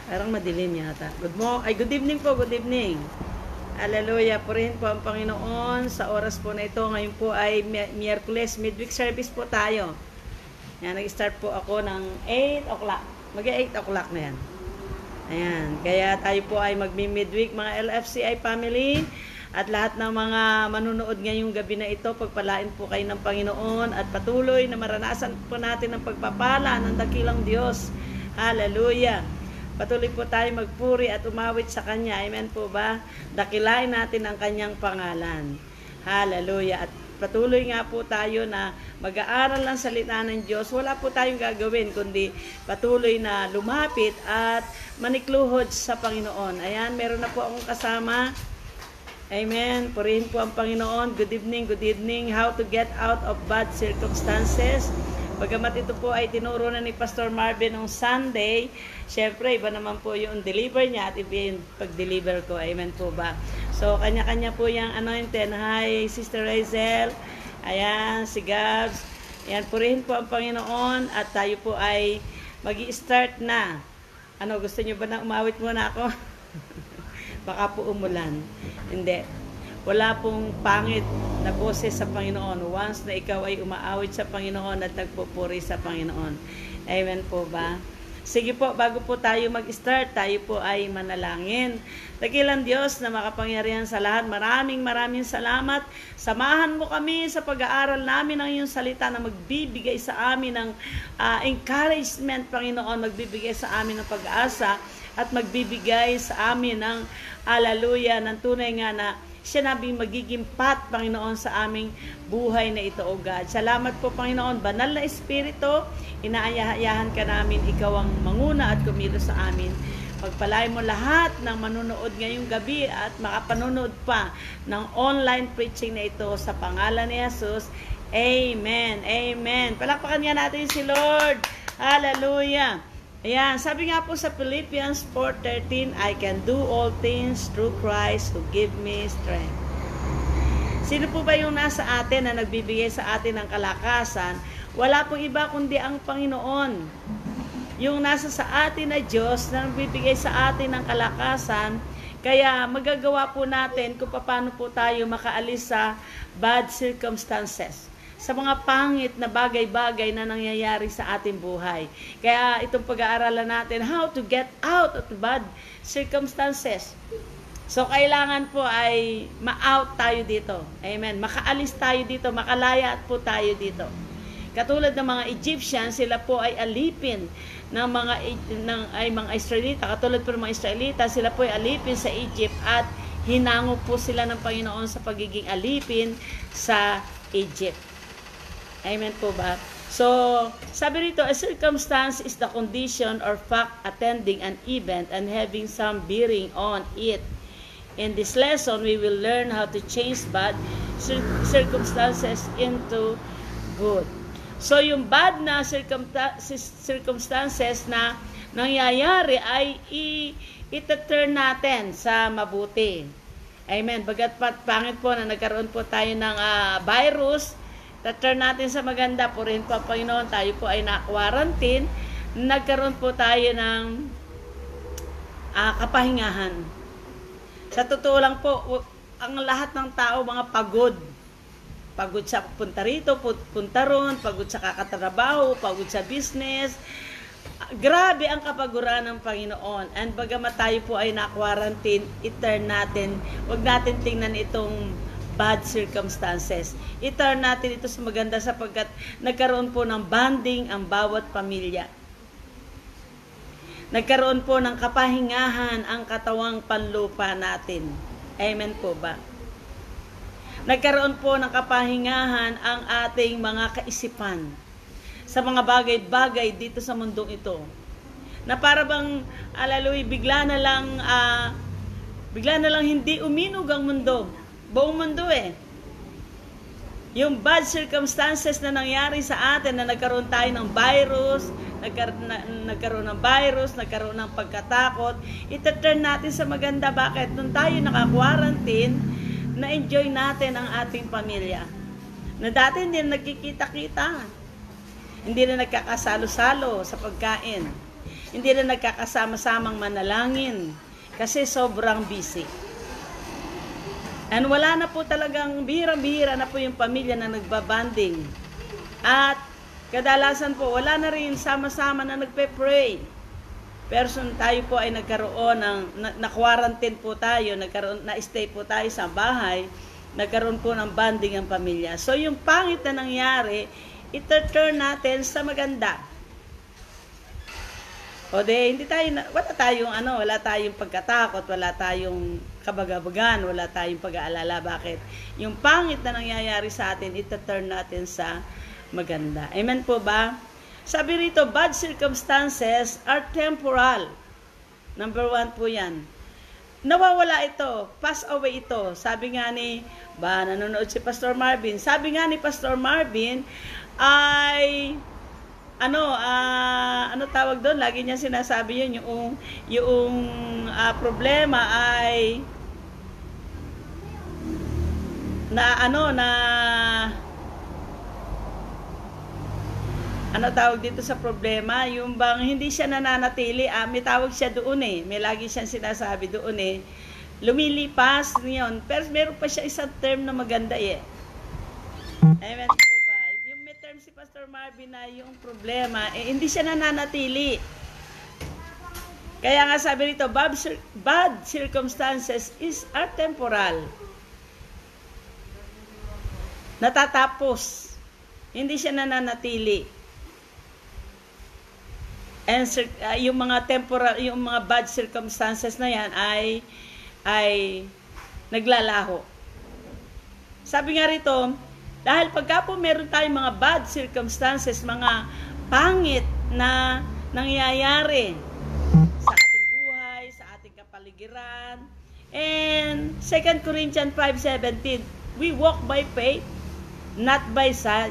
Parang madilim yata. Good evening po, good evening. Hallelujah. Purihin po ang Panginoon sa oras po na ito. Ngayon po ay Miyerkules, midweek service po tayo. Yan, nag-start po ako ng 8 o'clock. Mag-8 o'clock na yan. Ayan. Kaya tayo po ay magmi-midweek, mga LFCI family. At lahat ng mga manunood ngayong gabi na ito, pagpalain po kayo ng Panginoon at patuloy na maranasan po natin ang pagpapala ng dakilang Diyos. Hallelujah. Patuloy po tayo magpuri at umawit sa Kanya. Amen po ba? Dakilain natin ang Kanyang pangalan. Hallelujah. At patuloy nga po tayo na mag-aaral ng salita ng Diyos. Wala po tayong gagawin kundi patuloy na lumapit at manikluhod sa Panginoon. Ayan, meron na po akong kasama. Amen. Purihin po ang Panginoon. Good evening, good evening. How to get out of bad circumstances. Bagamat ito po ay tinuro na ni Pastor Marvin noong Sunday, syempre iba naman po yung deliver niya at iba yung pag-deliver ko. Amen po ba? So, kanya-kanya po yung anointed. Hi, Sister Razel. Ayan, si Gabs. Ayan, purihin po ang Panginoon at tayo po ay mag-i-start na. Ano, gusto niyo ba na umawit muna ako? Baka po umulan. Hindi. Wala pong pangit na boses sa Panginoon once na ikaw ay umaawit sa Panginoon at nagpupuri sa Panginoon. Amen po ba? Sige po, bago po tayo mag-start, tayo po ay manalangin. Dakilang Diyos na makapangyarihan sa lahat, maraming salamat. Samahan mo kami sa pag-aaral namin ng iyong salita na magbibigay sa amin ng encouragement, Panginoon, magbibigay sa amin ng pag-asa at magbibigay sa amin ng hallelujah, ng tunay nga na siya nabing magiging path, Panginoon, sa aming buhay na ito, O God. Salamat po, Panginoon. Banal na Espiritu, inaayahan ka namin, ikaw ang manguna at kumilos sa amin. Pagpalain mo lahat ng manunood ngayong gabi at makapanonood pa ng online preaching na ito sa pangalan ni Jesus. Amen. Amen. Palakpakan nga natin si Lord. Hallelujah. Ayan, sabi nga po sa Philippians 4:13, I can do all things through Christ who give me strength. Sino po ba yung nasa atin na nagbibigay sa atin ng kalakasan? Wala pong iba kundi ang Panginoon. Yung nasa sa atin na Diyos na nagbibigay sa atin ng kalakasan, kaya magagawa po natin kung paano po tayo makaalis sa bad circumstances, sa mga pangit na bagay-bagay na nangyayari sa ating buhay. Kaya itong pag-aaralan natin, how to get out of bad circumstances. So, kailangan po ay ma-out tayo dito. Amen. Makaalis tayo dito, makalaya po tayo dito. Katulad ng mga Egyptians, sila po ay alipin ng mga Israelita. Katulad po ng mga Israelita, sila po ay alipin sa Egypt at hinango po sila ng Panginoon sa pagiging alipin sa Egypt. Amen po ba? So, sabi rito, a circumstance is the condition or fact attending an event and having some bearing on it. In this lesson, we will learn how to change bad circumstances into good. So, yung bad na circumstances na nangyayari ay itaturn natin sa mabuti. Amen. Bagat pangit po na nagkaroon po tayo ng virus, turn natin sa maganda, purihin po ang Panginoon, tayo po ay na-quarantine, nagkaroon po tayo ng kapahingahan. Sa totoo lang po, ang lahat ng tao, mga pagod. Pagod sa punta rito, punta ron, pagod sa kakatrabaho, pagod sa business. Grabe ang kapaguran ng Panginoon. And bagamat tayo po ay na-quarantine, i-turn natin, huwag natin tingnan itong bad circumstances. I-turn natin ito sa maganda sapagkat nagkaroon po ng bonding ang bawat pamilya. Nagkaroon po ng kapahingahan ang katawang panlupa natin. Amen po ba? Nagkaroon po ng kapahingahan ang ating mga kaisipan sa mga bagay-bagay dito sa mundong ito. Na para bang, bigla na lang hindi uminog ang mundo. Buong mundo Yung bad circumstances na nangyari sa atin, na nagkaroon tayo ng virus, nagkaroon ng pagkatakot, itaturn natin sa maganda. Bakit? Nung tayo naka-quarantine, na-enjoy natin ang ating pamilya. Na dati hindi na nagkikita-kita. Hindi na nagkakasalo-salo sa pagkain. Hindi na nagkakasama-samang manalangin kasi sobrang busy. And wala na po talagang bihirang-bihira na po yung pamilya na nagbabanding. At kadalasan po, wala na rin sama-sama na nagpe-pray. Pero tayo po ay nagkaroon ng, na-quarantine po tayo, na-stay po tayo sa bahay, nagkaroon po ng banding ang pamilya. So yung pangit na nangyari, ito-turn natin sa maganda. O de, wala tayong pagkatakot, wala tayong kabagabagan, wala tayong pag-aalala. Bakit? Yung pangit na nangyayari sa atin, ito-turn natin sa maganda. Amen po ba? Sabi rito, bad circumstances are temporal. Number 1 po yan. Nawawala ito, pass away ito. Sabi nga ni, nanonood si Pastor Marvin, sabi nga ni Pastor Marvin, ay ano tawag doon? Lagi niya sinasabi yun, yung problema ay ano tawag dito sa problema? Yung bang hindi siya nananatili, may tawag siya doon may lagi siyang sinasabi doon lumilipas ngayon, pero meron pa siya isang term na maganda Amen po ba? Yung may term si Pastor Marvin na yung problema, hindi siya nananatili. Kaya nga sabi rito, bad circumstances are temporal. Natatapos. Hindi siya nananatili. And yung mga temporal, yung mga bad circumstances na yan ay naglalaho. Sabi nga rito, dahil pagka po meron tayong mga bad circumstances, mga pangit na nangyayari sa ating buhay, sa ating kapaligiran, and 2 Corinthians 5:17, we walk by faith, not by sight.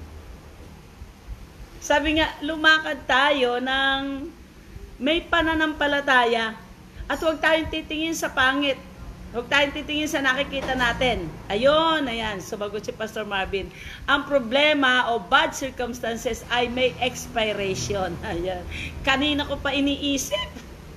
Sabi nga, lumakad tayo ng may pananampalataya at huwag tayong titingin sa pangit. Huwag tayong titingin sa nakikita natin. Ayan, sumagot si Pastor Marvin. Ang problema o bad circumstances ay may expiration. Ayan. Kanina ko pa iniisip.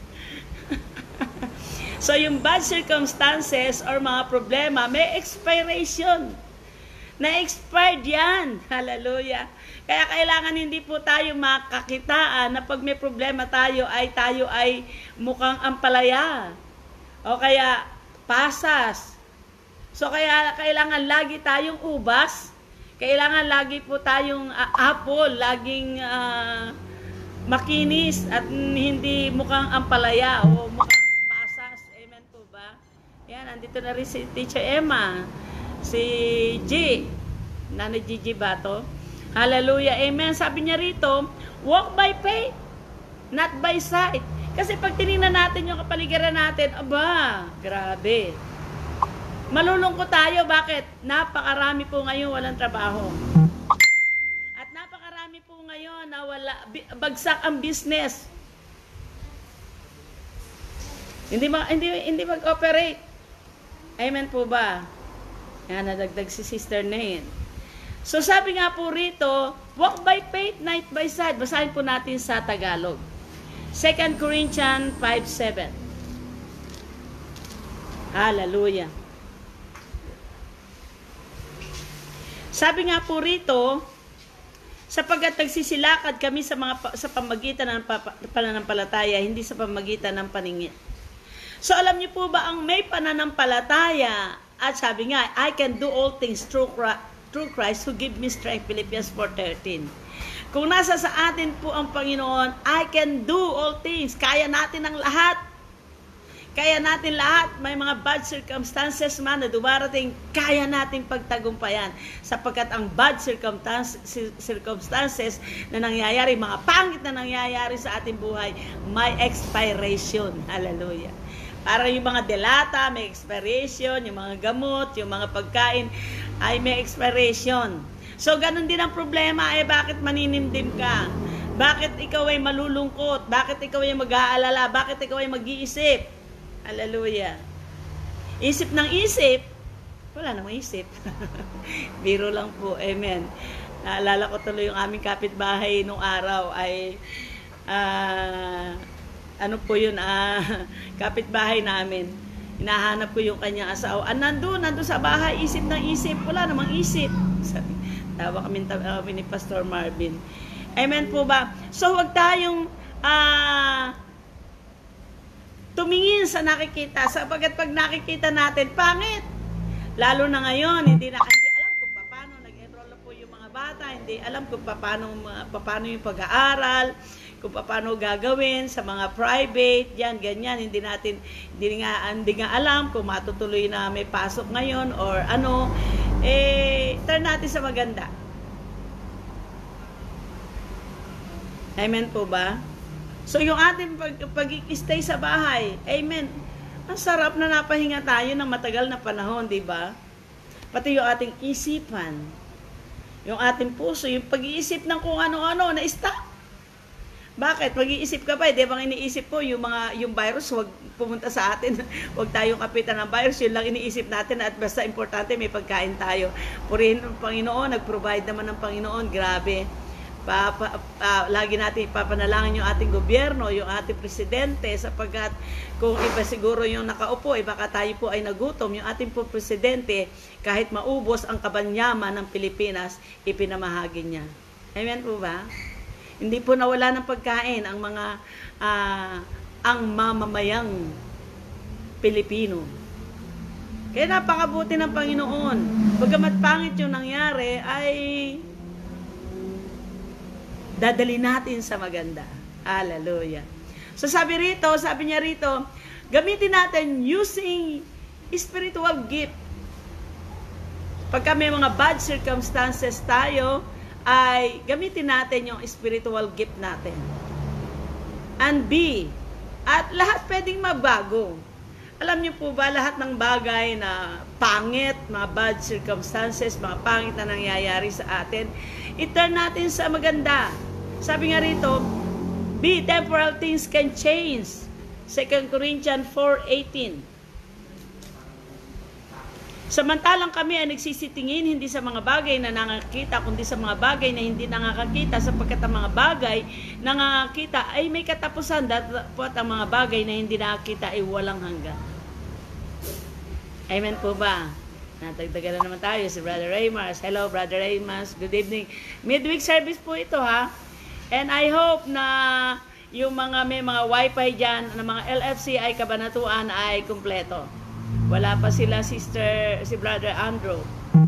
So, yung bad circumstances or mga problema, may expiration. Na-expired yan. Hallelujah. Kaya kailangan hindi po tayo makakitaan na pag may problema tayo ay mukhang ampalaya. O kaya pasas. So kaya kailangan lagi tayong ubas. Kailangan lagi po tayong apple, laging makinis at hindi mukhang ampalaya o mukhang pasas. Amen po ba? Yan, andito na rin si Teacher Emma. Si G, Nanay Gigi Bato. Hallelujah, amen. Sabi niya rito, walk by faith, not by sight. Kasi pag tinignan natin yung kapaligiran natin, grabe. Malulungkot tayo, bakit? Napakarami po ngayon walang trabaho. At napakarami po ngayon na bagsak ang business. Hindi mag-operate. Amen po ba? Yan, nadagdag si Sister Nain. So sabi nga po rito, walk by faith, not by sight. Basahin po natin sa Tagalog. 2 Corinthians 5:7. Hallelujah. Sabi nga po rito, sapagkat nagsisilakad kami sa pamagitan ng pananampalataya, hindi sa pamagitan ng paningin. So alam niyo po ba ang may pananampalataya? At sabi nga, I can do all things through Christ who give me strength, Philippians 4:13. Kung nasa sa atin po ang Panginoon, I can do all things. Kaya natin ang lahat. Kaya natin lahat. May mga bad circumstances man na dumarating, kaya nating pagtagumpayan. Sapagkat ang bad circumstances na nangyayari, mga pangit na nangyayari sa ating buhay, may expiration. Hallelujah. Para yung mga delata, may expiration, yung mga gamot, yung mga pagkain, ay may expiration. So, ganun din ang problema, bakit maninimdim ka? Bakit ikaw ay malulungkot? Bakit ikaw ay mag-aalala? Bakit ikaw ay mag-iisip? Hallelujah. Isip ng isip, wala namang isip. Biro lang po, amen. Naalala ko tuloy yung aming kapitbahay nung araw ay ah, ano po yun, kapitbahay namin. Hinahanap ko yung kanyang asawa. Nandun sa bahay, isip ng isip. Wala namang isip. Tawa kami ni Pastor Marvin. Amen po ba? So, huwag tayong tumingin sa nakikita. Sapagat pag nakikita natin, pangit. Lalo na ngayon, hindi alam kung paano nag-enroll po yung mga bata. Hindi alam kung paano yung pag-aaral, kung paano gagawin sa mga private, yan, ganyan, hindi nga alam kung matutuloy na may pasok ngayon or ano, turn natin sa maganda. Amen po ba? So, yung ating pag-stay sa bahay, amen, ang sarap na napahinga tayo ng matagal na panahon, di ba? Pati yung ating isipan, yung ating puso, yung pag-iisip ng kung ano-ano, na-stop. Bakit? Mag-iisip ka pa, di ba iniisip ko yung virus, wag pumunta sa atin, wag tayong kapitan ng virus, yun lang iniisip natin at basta importante may pagkain tayo. Purihin ng Panginoon, nag-provide naman ng Panginoon, grabe. Lagi natin ipapanalangin yung ating gobyerno, yung ating presidente, sapagkat kung iba siguro yung nakaupo, baka tayo po ay nagutom, yung ating po presidente, kahit maubos ang kabanyaman ng Pilipinas, ipinamahagi niya. Amen po ba? Hindi po nawala ng pagkain ang mga ang mamamayang Pilipino. Kaya napakabuti ng Panginoon. Bagamat pangit yung nangyari, ay dadali natin sa maganda. Hallelujah. So sabi niya rito, gamitin natin using spiritual gift. Pagka may mga bad circumstances tayo, ay gamitin natin yung spiritual gift natin. And B, at lahat pwedeng magbago. Alam niyo po ba, lahat ng bagay na pangit, mga bad circumstances, mga pangit na nangyayari sa atin, i-turn natin sa maganda. Sabi nga rito, B, temporal things can change. 2 Corinthians 4:18. Samantalang kami ay nagsisitingin hindi sa mga bagay na nangakita, kundi sa mga bagay na hindi nangakakita, sapagkat ang mga bagay na nangakita ay may katapusan, dapat ang mga bagay na hindi nakakita ay walang hanggan. Amen po ba? Natagdagan na naman tayo si Brother Raymars. Hello, Brother Raymars. Good evening. Midweek service po ito, ha? And I hope na yung may mga wifi dyan, na mga LFC ay kabanatuan ay kumpleto. Wala pa sila si Brother Andrew.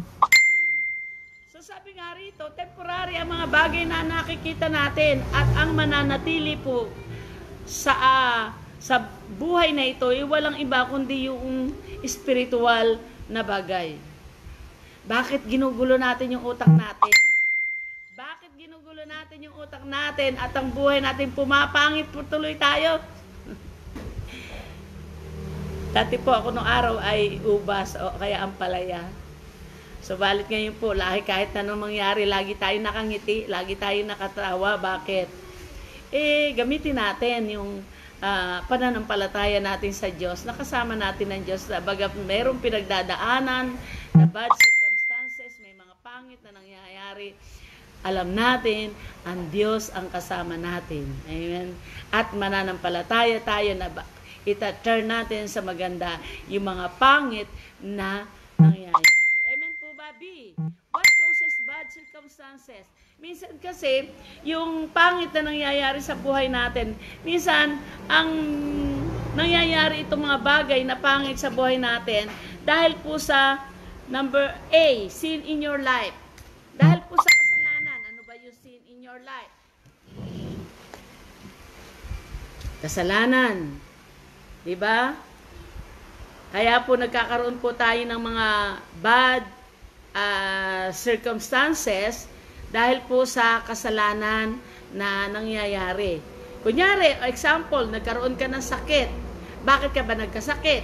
So sabi nga rito, temporary ang mga bagay na nakikita natin at ang mananatili po sa buhay na ito ay walang iba kundi yung spiritual na bagay. Bakit ginugulo natin yung utak natin? Bakit ginugulo natin yung utak natin at ang buhay natin pumapangit po tuloy tayo? Dati po ako nung araw ay ubas o kaya ampalaya. So balit ngayon po, kahit anong mangyari, lagi tayo nakangiti, lagi tayo nakatawa. Bakit? Gamitin natin yung pananampalataya natin sa Diyos. Nakasama natin ang Diyos. Baga mayroong pinagdadaanan na bad circumstances, may mga pangit na nangyayari. Alam natin, ang Diyos ang kasama natin. Amen. At mananampalataya tayo na ita-turn natin sa maganda yung mga pangit na nangyayari. Amen po ba, B? What causes bad circumstances? Minsan kasi, yung pangit na nangyayari sa buhay natin, minsan, ang nangyayari itong mga bagay na pangit sa buhay natin, dahil po sa number A, sin in your life. Dahil po sa kasalanan. Ano ba yung sin in your life? Kasalanan. Diba? Kaya po nagkakaroon po tayo ng mga bad circumstances dahil po sa kasalanan na nangyayari. Kunyari, example, nagkaroon ka ng sakit. Bakit ka ba nagkasakit?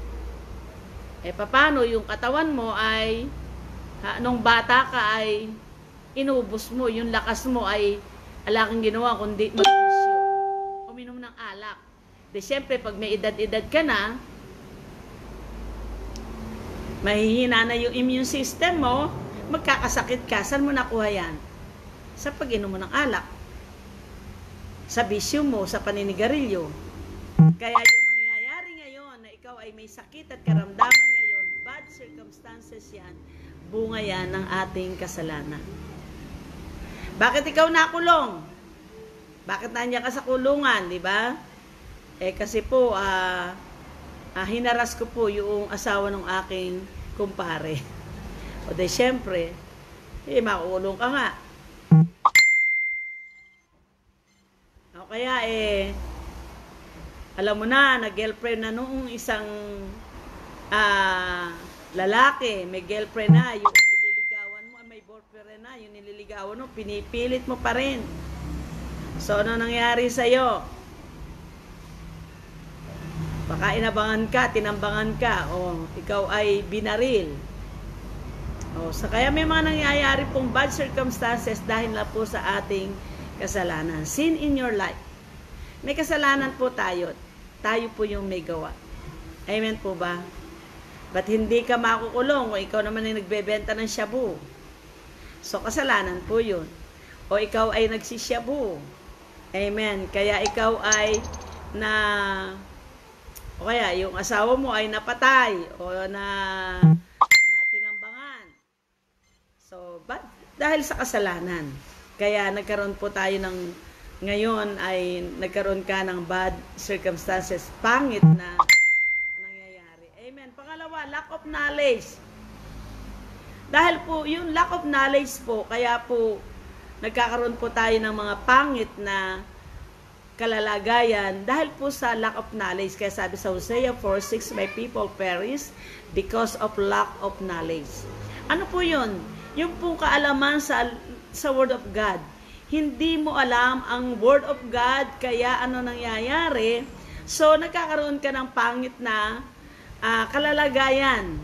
Paano yung katawan mo ay nung bata ka ay inubos mo, yung lakas mo ay alaking ginawa kundi magbisyo. Uminom ng alak. De syempre, pag may edad-edad ka na, mahihina na yung immune system mo, magkakasakit ka. Saan mo nakuha yan? Sa pag-inom mo ng alak. sa bisyo mo, sa paninigarilyo. Kaya yung nangyayari ngayon na ikaw ay may sakit at karamdaman ngayon, bad circumstances yan, bunga yan ng ating kasalanan. Bakit ikaw nakulong? Bakit nandiyan ka sa kulungan, di ba? Kasi po, hinaras ko po yung asawa ng aking kumpare. O de, syempre, makukulong ka nga. O kaya, alam mo na, nag-girlfriend na noong isang lalaki, may girlfriend na, yung nililigawan mo, may boyfriend na, yung nililigawan mo, pinipilit mo pa rin. So, ano nangyari sa'yo? Baka inabangan ka, tinambangan ka, o ikaw ay binaril. O, so kaya may mga nangyayari pong bad circumstances dahil na po sa ating kasalanan. Sin in your life. May kasalanan po tayo. Tayo po yung may gawa. Amen po ba? Ba't hindi ka makukulong kung ikaw naman ay nagbebenta ng shabu? So, kasalanan po yun. O ikaw ay nagsishabu. Amen. Kaya ikaw ay o kaya yung asawa mo ay napatay o na tinambangan. So, dahil sa kasalanan. Kaya nagkaroon po tayo ngayon ay nagkaroon ka ng bad circumstances, pangit na nangyayari. Amen. Pangalawa, lack of knowledge. Dahil po, yung lack of knowledge po, kaya po nagkakaroon po tayo ng mga pangit na kalalagayan dahil po sa lack of knowledge. Kaya sabi sa Hosea 4:6, my people perish because of lack of knowledge. Ano po yun? Yung po kaalaman sa Word of God. Hindi mo alam ang Word of God, kaya ano nangyayari? So, nagkakaroon ka ng pangit na kalalagayan.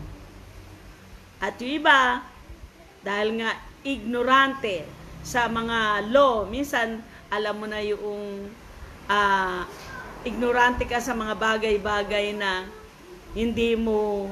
At yung iba, dahil nga ignorante sa mga law, minsan alam mo na yung ignorante ka sa mga bagay-bagay na hindi mo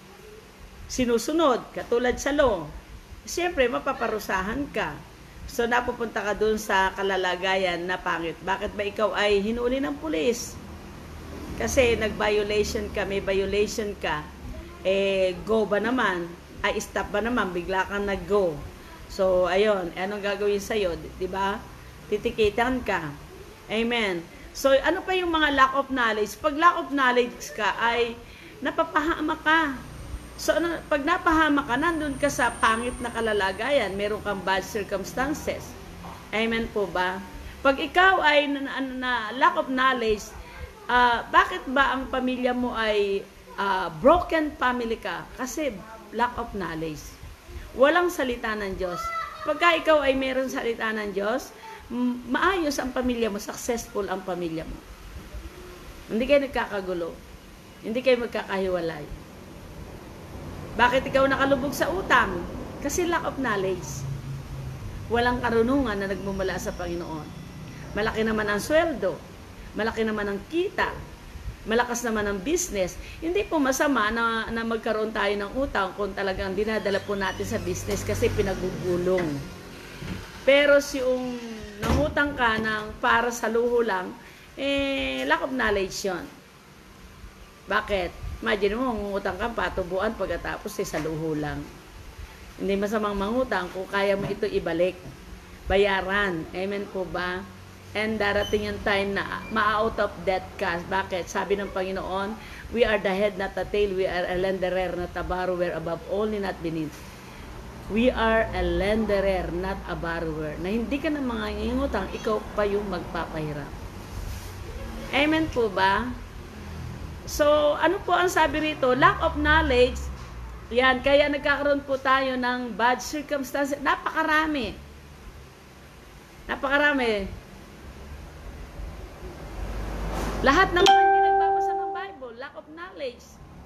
sinusunod, katulad sa law. Siyempre, mapaparusahan ka. So, napupunta ka dun sa kalalagayan na pangit. Bakit ba ikaw ay hinuli ng pulis? Kasi nag-violation ka, may violation ka. Go ba naman? Stop ba naman? Bigla kang nag-go. So, ayun. Anong gagawin sa'yo? Diba? Titikitan ka. Amen. So, ano pa yung mga lack of knowledge? Pag lack of knowledge ka, ay napapahama ka. So, pag napahama ka, nandun ka sa pangit na kalalagayan, meron kang bad circumstances. Amen po ba? Pag ikaw ay lack of knowledge, bakit ba ang pamilya mo ay broken family ka? Kasi lack of knowledge. Walang salita ng Diyos. Pagka ikaw ay meron salita ng Diyos, maayos ang pamilya mo, successful ang pamilya mo. Hindi kayo nagkakagulo. Hindi kayo magkakahiwalay. Bakit ikaw nakalubog sa utang? Kasi lack of knowledge. Walang karunungan na nagmumula sa Panginoon. Malaki naman ang sweldo. Malaki naman ang kita. Malakas naman ang business. Hindi po masama na magkaroon tayo ng utang kung talagang dinadala po natin sa business kasi pinagugulong. Pero yung nangutang ka ng para sa luho lang, lack of knowledge yun. Bakit? Imagine mo, mangutang ka, patubuan pagkatapos sa luho lang. Hindi masamang mangutang kung kaya mo ito ibalik. Bayaran. Amen po ba? And darating yung time na ma-out of debt ka. Bakit? Sabi ng Panginoon, we are the head, not the tail. We are a lenderer, not a borrower, above only, not beneath. We are a lenderer, not a borrower. Na hindi ka na mga ingutang, ikaw pa yung magpapahirap. Amen po ba? So, ano po ang sabi rito? Lack of knowledge. Yan, kaya nagkakaroon po tayo ng bad circumstances. Napakarami. Napakarami. Lahat ng hindi nagbabasa ng Bible, lack of knowledge.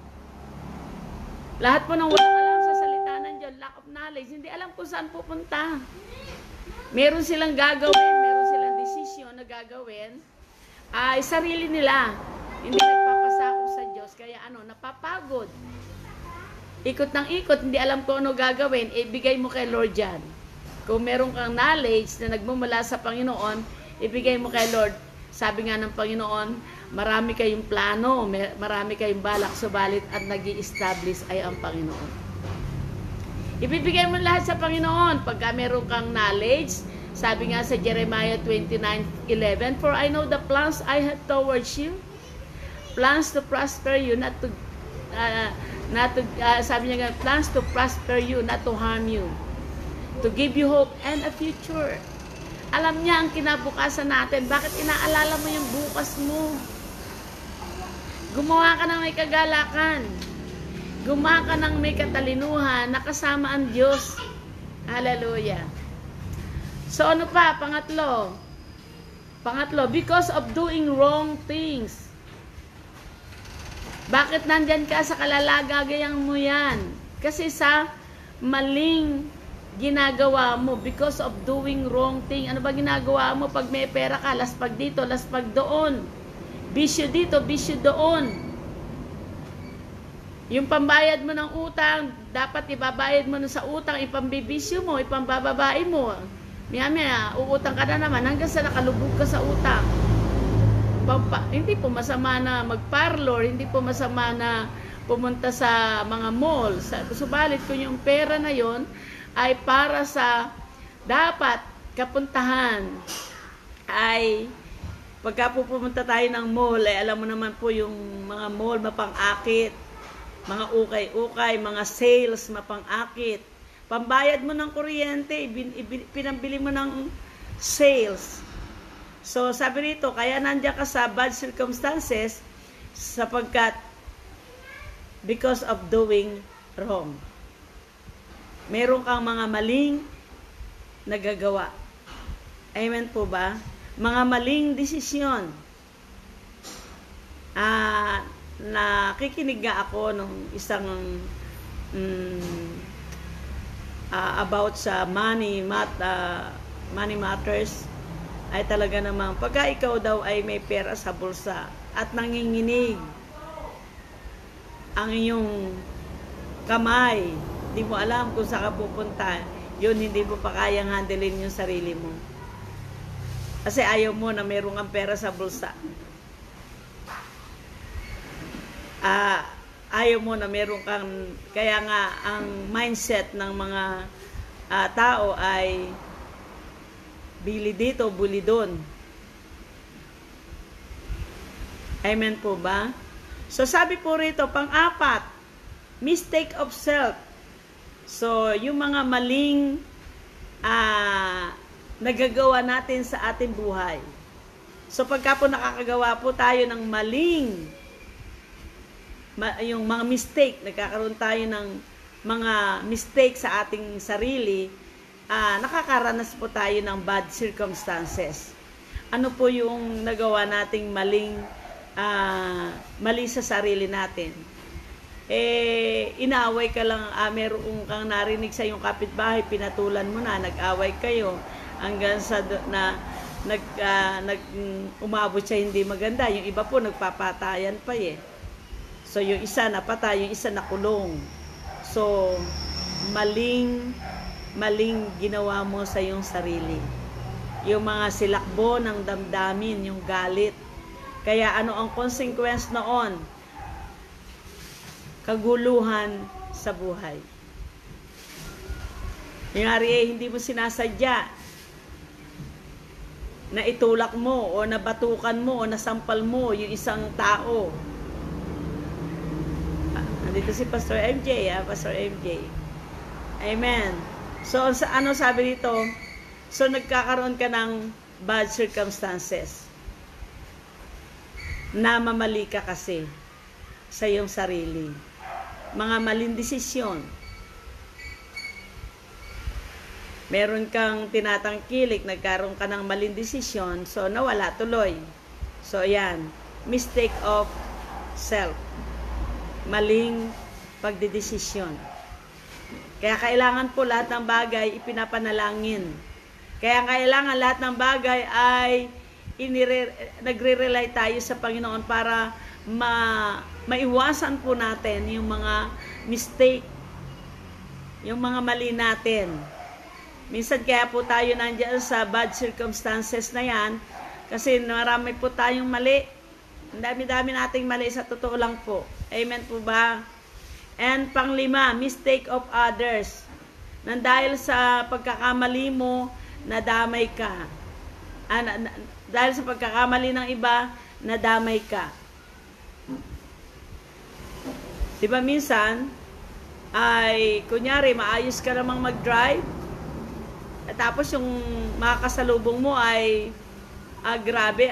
Lahat po ng walang alam sa salita ng Diyos, lack of knowledge. Hindi alam kung saan pupunta. Meron silang gagawin, meron silang desisyon na gagawin. Ay, sarili nila. Hindi nagpapasako sa Diyos. Kaya napapagod. Ikot ng ikot, hindi alam kung ano gagawin, ibigay mo kay Lord yan. Kung meron kang knowledge na nagmumula sa Panginoon, ibigay mo kay Lord. Sabi nga ng Panginoon, marami kayong plano, marami kayong balak, subalit at nag-i-establish ay ang Panginoon. Ibibigay mo lahat sa Panginoon. Pagka meron kang knowledge, sabi nga sa Jeremiah 29:11, "For I know the plans I have towards you, plans to prosper you, sabi niya nga, plans to prosper you, not to harm you, to give you hope and a future." Alam niya ang kinabukasan natin. Bakit inaalala mo yung bukas mo? Gumawa ka ng may kagalakan. Gumawa ka ng may katalinuhan, nakasama ang Diyos. Hallelujah. So ano pa? Pangatlo, because of doing wrong things. Bakit nandyan ka sa kalalagagayan mo yan? Kasi sa maling ginagawa mo, because of doing wrong thing. Ano ba ginagawa mo? Pag may pera ka, laspag dito, laspag doon. Bisyo dito, bisyo doon. Yung pambayad mo ng utang, dapat ibabayad mo na sa utang, ipambibisyo mo, ipambababae mo. Maya, uutang ka na naman hanggang sa nakalubog ka sa utang. Hindi po masama na magparlor, hindi po masama na pumunta sa mga mall. Subalit kung yung pera na yon ay para sa dapat kapuntahan, ay pagka po pumunta tayo ng mall, ay alam mo naman po yung mga mall mapang-akit, mga ukay-ukay, mga sales mapang-akit. Pambayad mo ng kuryente, pinambili mo ng sales. So sabi rito, kaya nandiyan ka sa bad circumstances sapagkat because of doing wrong. Meron kang mga maling nagagawa. Amen po ba? Mga maling desisyon. Nakikinig nga ako nung isang about sa money matters, ay talaga namang pagka ikaw daw ay may pera sa bulsa at nanginginig ang iyong kamay, hindi mo alam kung saan ka pupunta, yun hindi mo pa kayang handlein yung sarili mo. Kasi ayaw mo na meron kang pera sa bulsa. Ayaw mo na meron kang, kaya nga ang mindset ng mga tao ay bili dito, buli doon. Amen po ba? So sabi po rito, pang-apat, mistake of self. So, yung mga maling nagagawa natin sa ating buhay. So, pagka po nakakagawa po tayo ng maling, yung mga mistake, nagkakaroon tayo ng mga mistake sa ating sarili, nakakaranas po tayo ng bad circumstances. Ano po yung nagawa nating mali sa sarili natin? Inaaway ka lang, meron kang narinig sa iyong kapitbahay, pinatulan mo na, nag-away kayo hanggang sa umabot siya hindi maganda. Yung iba po nagpapatayan pa So yung isa napatay, yung isa nakulong. So maling ginawa mo sa iyong sarili. Yung mga silakbo ng damdamin, yung galit. Kaya ano ang consequence noon? Kaguluhan sa buhay. Nangyari hindi mo sinasadya na itulak mo o nabatukan mo o nasampal mo yung isang tao. Nandito si Pastor MJ, Pastor MJ. Amen. So ano sabi dito? So nagkakaroon ka ng bad circumstances. Namamali ka kasi sa iyong sarili. Mga maling desisyon. Meron kang tinatangkilik, nagkaroon ka ng maling desisyon, so nawala tuloy. So ayan, mistake of self. Maling pagdedesisyon. Kaya kailangan po lahat ng bagay ipinapanalangin. Kaya kailangan lahat ng bagay ay nagre-rely tayo sa Panginoon para maiwasan po natin yung mga mistake, yung mga mali natin. Minsan kaya po tayo nandiyan sa bad circumstances na yan kasi marami po tayong mali. Ang dami-dami nating mali sa totoo lang po. Amen po ba? And panglima, mistake of others. Nang dahil sa pagkakamali mo, nadamay ka. Dahil sa pagkakamali ng iba, nadamay ka. Diba minsan, ay kunyari, maayos ka namang mag-drive, at tapos yung makakasalubong mo ay grabe,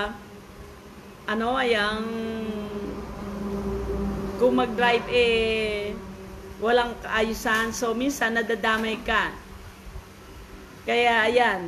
kung mag-drive walang kaayusan, so minsan nadadamay ka. Kaya ayan,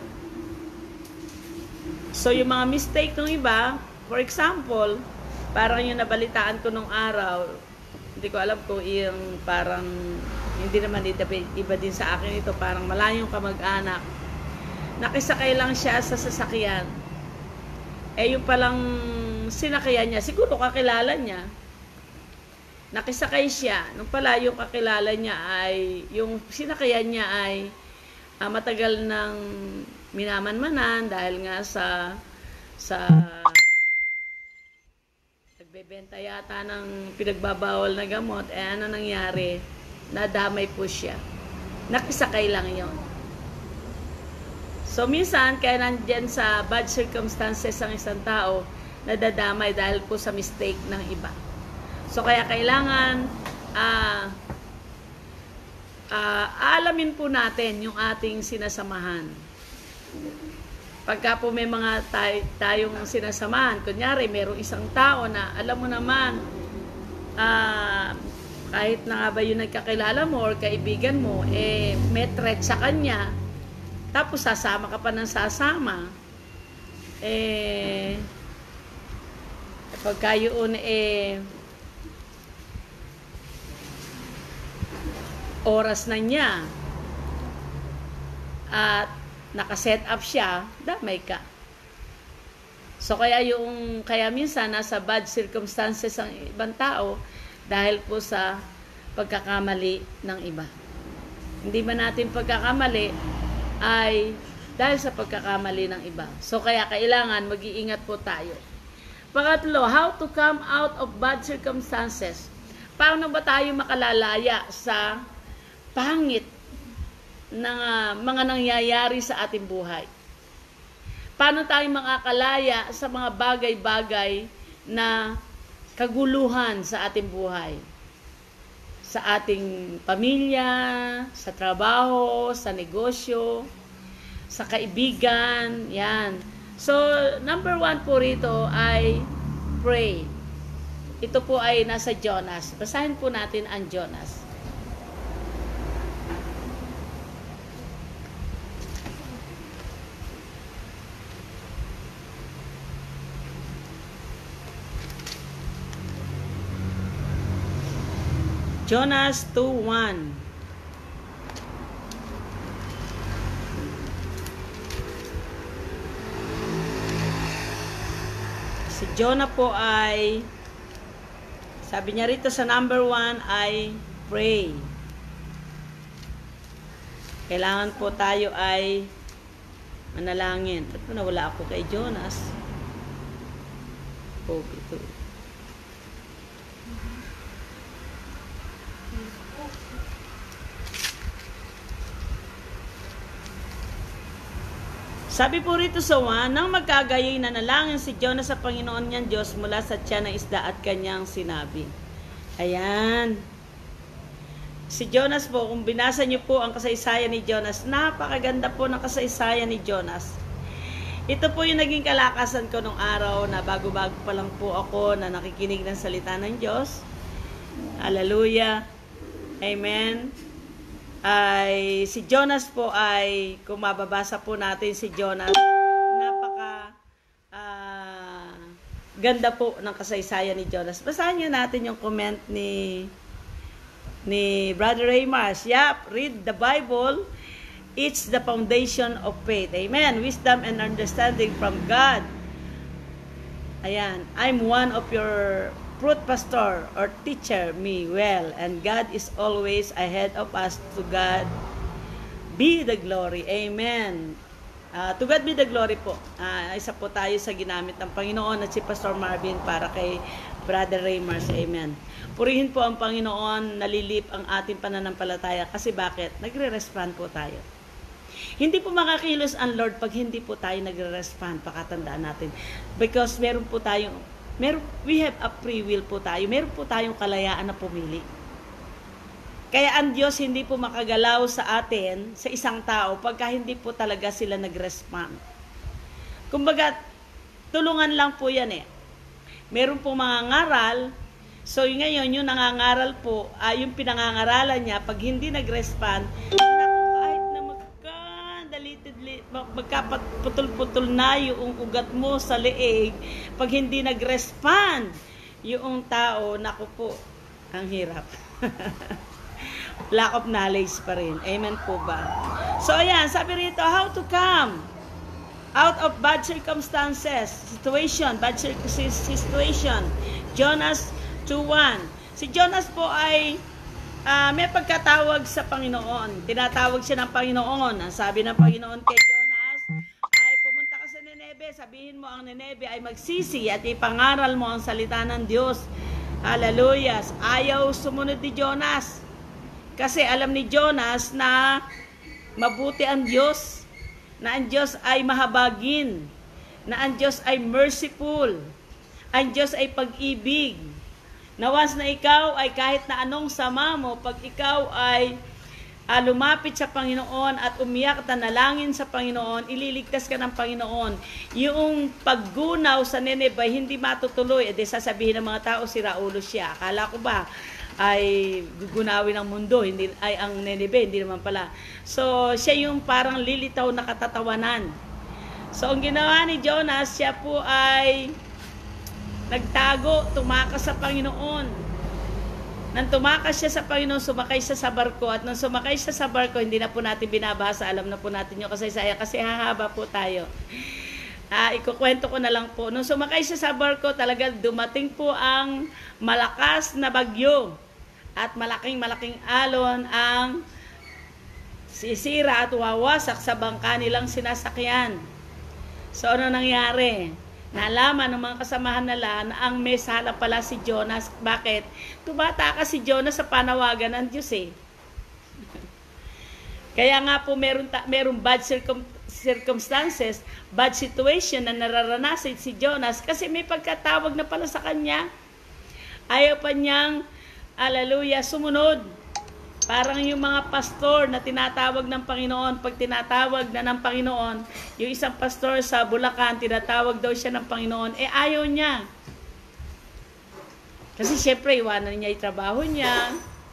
so yung mga mistake ng iba, for example, parang yung nabalitaan ko nung araw, hindi ko alam kung yung parang hindi naman iba din sa akin ito, parang malayong kamag-anak, nakisakay lang siya sa sasakyan, yung palang sinakyan niya, siguro kakilala niya, nakisakay siya, nung pala yung kakilala niya ay, yung sinakyan niya ay matagal ng minamanmanan dahil nga sa nagbebenta yata ng pinagbabawal na gamot, ano nangyari? Nadamay po siya. Nakisakay lang yon. So minsan, kaya nandyan sa bad circumstances ang isang tao, nadadamay dahil po sa mistake ng iba. So kaya kailangan alamin po natin yung ating sinasamahan. Pagka po may mga tayong sinasamahan, kunyari mayroong isang tao na alam mo naman, kahit na nga ba yung nagkakilala mo or kaibigan mo, may threat sa kanya, tapos sasama ka pa ng sasama, pagka yun oras na niya at nakaset up siya, damay ka. So kaya minsan nasa bad circumstances ang ibang tao dahil po sa pagkakamali ng iba. Hindi man natin pagkakamali ay dahil sa pagkakamali ng iba. So kaya kailangan mag-iingat po tayo. Pangatlo, how to come out of bad circumstances. Paano ba tayo makalalaya sa pangit ng mga nangyayari sa ating buhay? Paano tayo makakalaya sa mga bagay-bagay na kaguluhan sa ating buhay? Sa ating pamilya, sa trabaho, sa negosyo, sa kaibigan, yan. So, number 1 po rito ay pray. Ito po ay nasa Jonas. Basahin po natin ang Jonas. Jonas 2:1. Si Jonah po ay, sabi niya rito sa number 1 ay pray. Kailangan po tayo ay manalangin. Ba't nawala ako kay Jonas? Oh, ito. Sabi po rito sa 1, nang magkagayoy nanalangin si Jonah sa Panginoon niyang Diyos mula sa tiyan ng isda at kanyang sinabi. Ayan. Si Jonas po, kung binasa niyo po ang kasaysayan ni Jonas, napakaganda po ng kasaysayan ni Jonas. Ito po yung naging kalakasan ko nung araw na bago-bago pa lang po ako na nakikinig ng salita ng Diyos. Hallelujah. Amen. Ay si Jonas po ay, kung mababasa po natin si Jonas, napaka ganda po ng kasaysayan ni Jonas. Basahin niyo natin yung comment ni Brother Raymars. Yep, read the Bible. It's the foundation of faith. Amen. Wisdom and understanding from God. Ayan, I'm one of your fruit pastor or teacher me well, and God is always ahead of us to be the glory. Amen. To God be the glory po. Isa po tayo sa ginamit ng Panginoon at si Pastor Marvin para kay Brother Raymars. Amen. Purihin po ang Panginoon, nalilip ang ating pananampalataya. Kasi bakit? Nagre-respond po tayo. Hindi po makakilos ang Lord pag hindi po tayo nagre-respond. Pakatandaan natin. Because we have a free will po tayo. Meron po tayong kalayaan na pumili. Kaya ang Diyos hindi po makagalaw sa atin, sa isang tao, pagka hindi po talaga sila nag-respond. Kumbaga, tulungan lang po yan eh. Meron po mga ngaral, so ngayon yung nangangaral po, yung pinangangaralan niya, pag hindi nag-respond, kahit na magkaputol-putol na yung ugat mo sa leeg, pag hindi nag-respond yung tao, naku po, ang hirap. Lack of knowledge pa rin. Amen po ba? So ayan, sabi rito, how to come out of bad circumstances, bad situation. Jonas 2:1. Si Jonas po ay may pagkatawag sa Panginoon. Tinatawag siya ng Panginoon. Ang sabi ng Panginoon kay Jonas ay pumunta ka sa Nineve, sabihin mo ang Nineve ay magsisi at ipangaral mo ang salita ng Diyos. Hallelujah. Ayaw sumunod ni Jonas. Kasi alam ni Jonas na mabuti ang Diyos, na ang Diyos ay mahabagin, na ang Diyos ay merciful, ang Diyos ay pag-ibig, na once na ikaw ay kahit na anong sama mo, pag ikaw ay lumapit sa Panginoon at umiyak at nanalangin sa Panginoon, ililigtas ka ng Panginoon. Yung paggunaw sa Nineveh hindi matutuloy, edi sasabihin ng mga tao, sira ulo siya. Akala ko ba ay gugunawin ang mundo, hindi ay ang Nineveh, hindi naman pala. So siya yung parang lilitaw na katatawanan. So ang ginawa ni Jonas, siya po ay nagtago, tumakas sa Panginoon. Nang tumakas siya sa Panginoon, sumakay siya sa barko, at nang sumakay siya sa barko, hindi na po natin binabasa, alam na po natin yung kasaysayan kasi hahaba po tayo. Ikukwento ko na lang po. Nung sumakay siya sa barko, talaga dumating po ang malakas na bagyo. At malaking alon ang sisira at wawasak sa bangka nilang sinasakyan. So ano nangyari? Nalaman ng mga kasamahan nila na ang may sala pala si Jonas. Bakit? Tumatakas si Jonas sa panawagan ng Diyos eh. Kaya nga po merong bad circumstances, bad situation na nararanasan si Jonas kasi may pagkatawag na pala sa kanya. Ayaw pa niyang hallelujah, sumunod. Parang yung mga pastor na tinatawag ng Panginoon, pag tinatawag na ng Panginoon, yung isang pastor sa Bulacan, tinatawag daw siya ng Panginoon, ayaw niya. Kasi syempre, iwanan niya yung trabaho niya.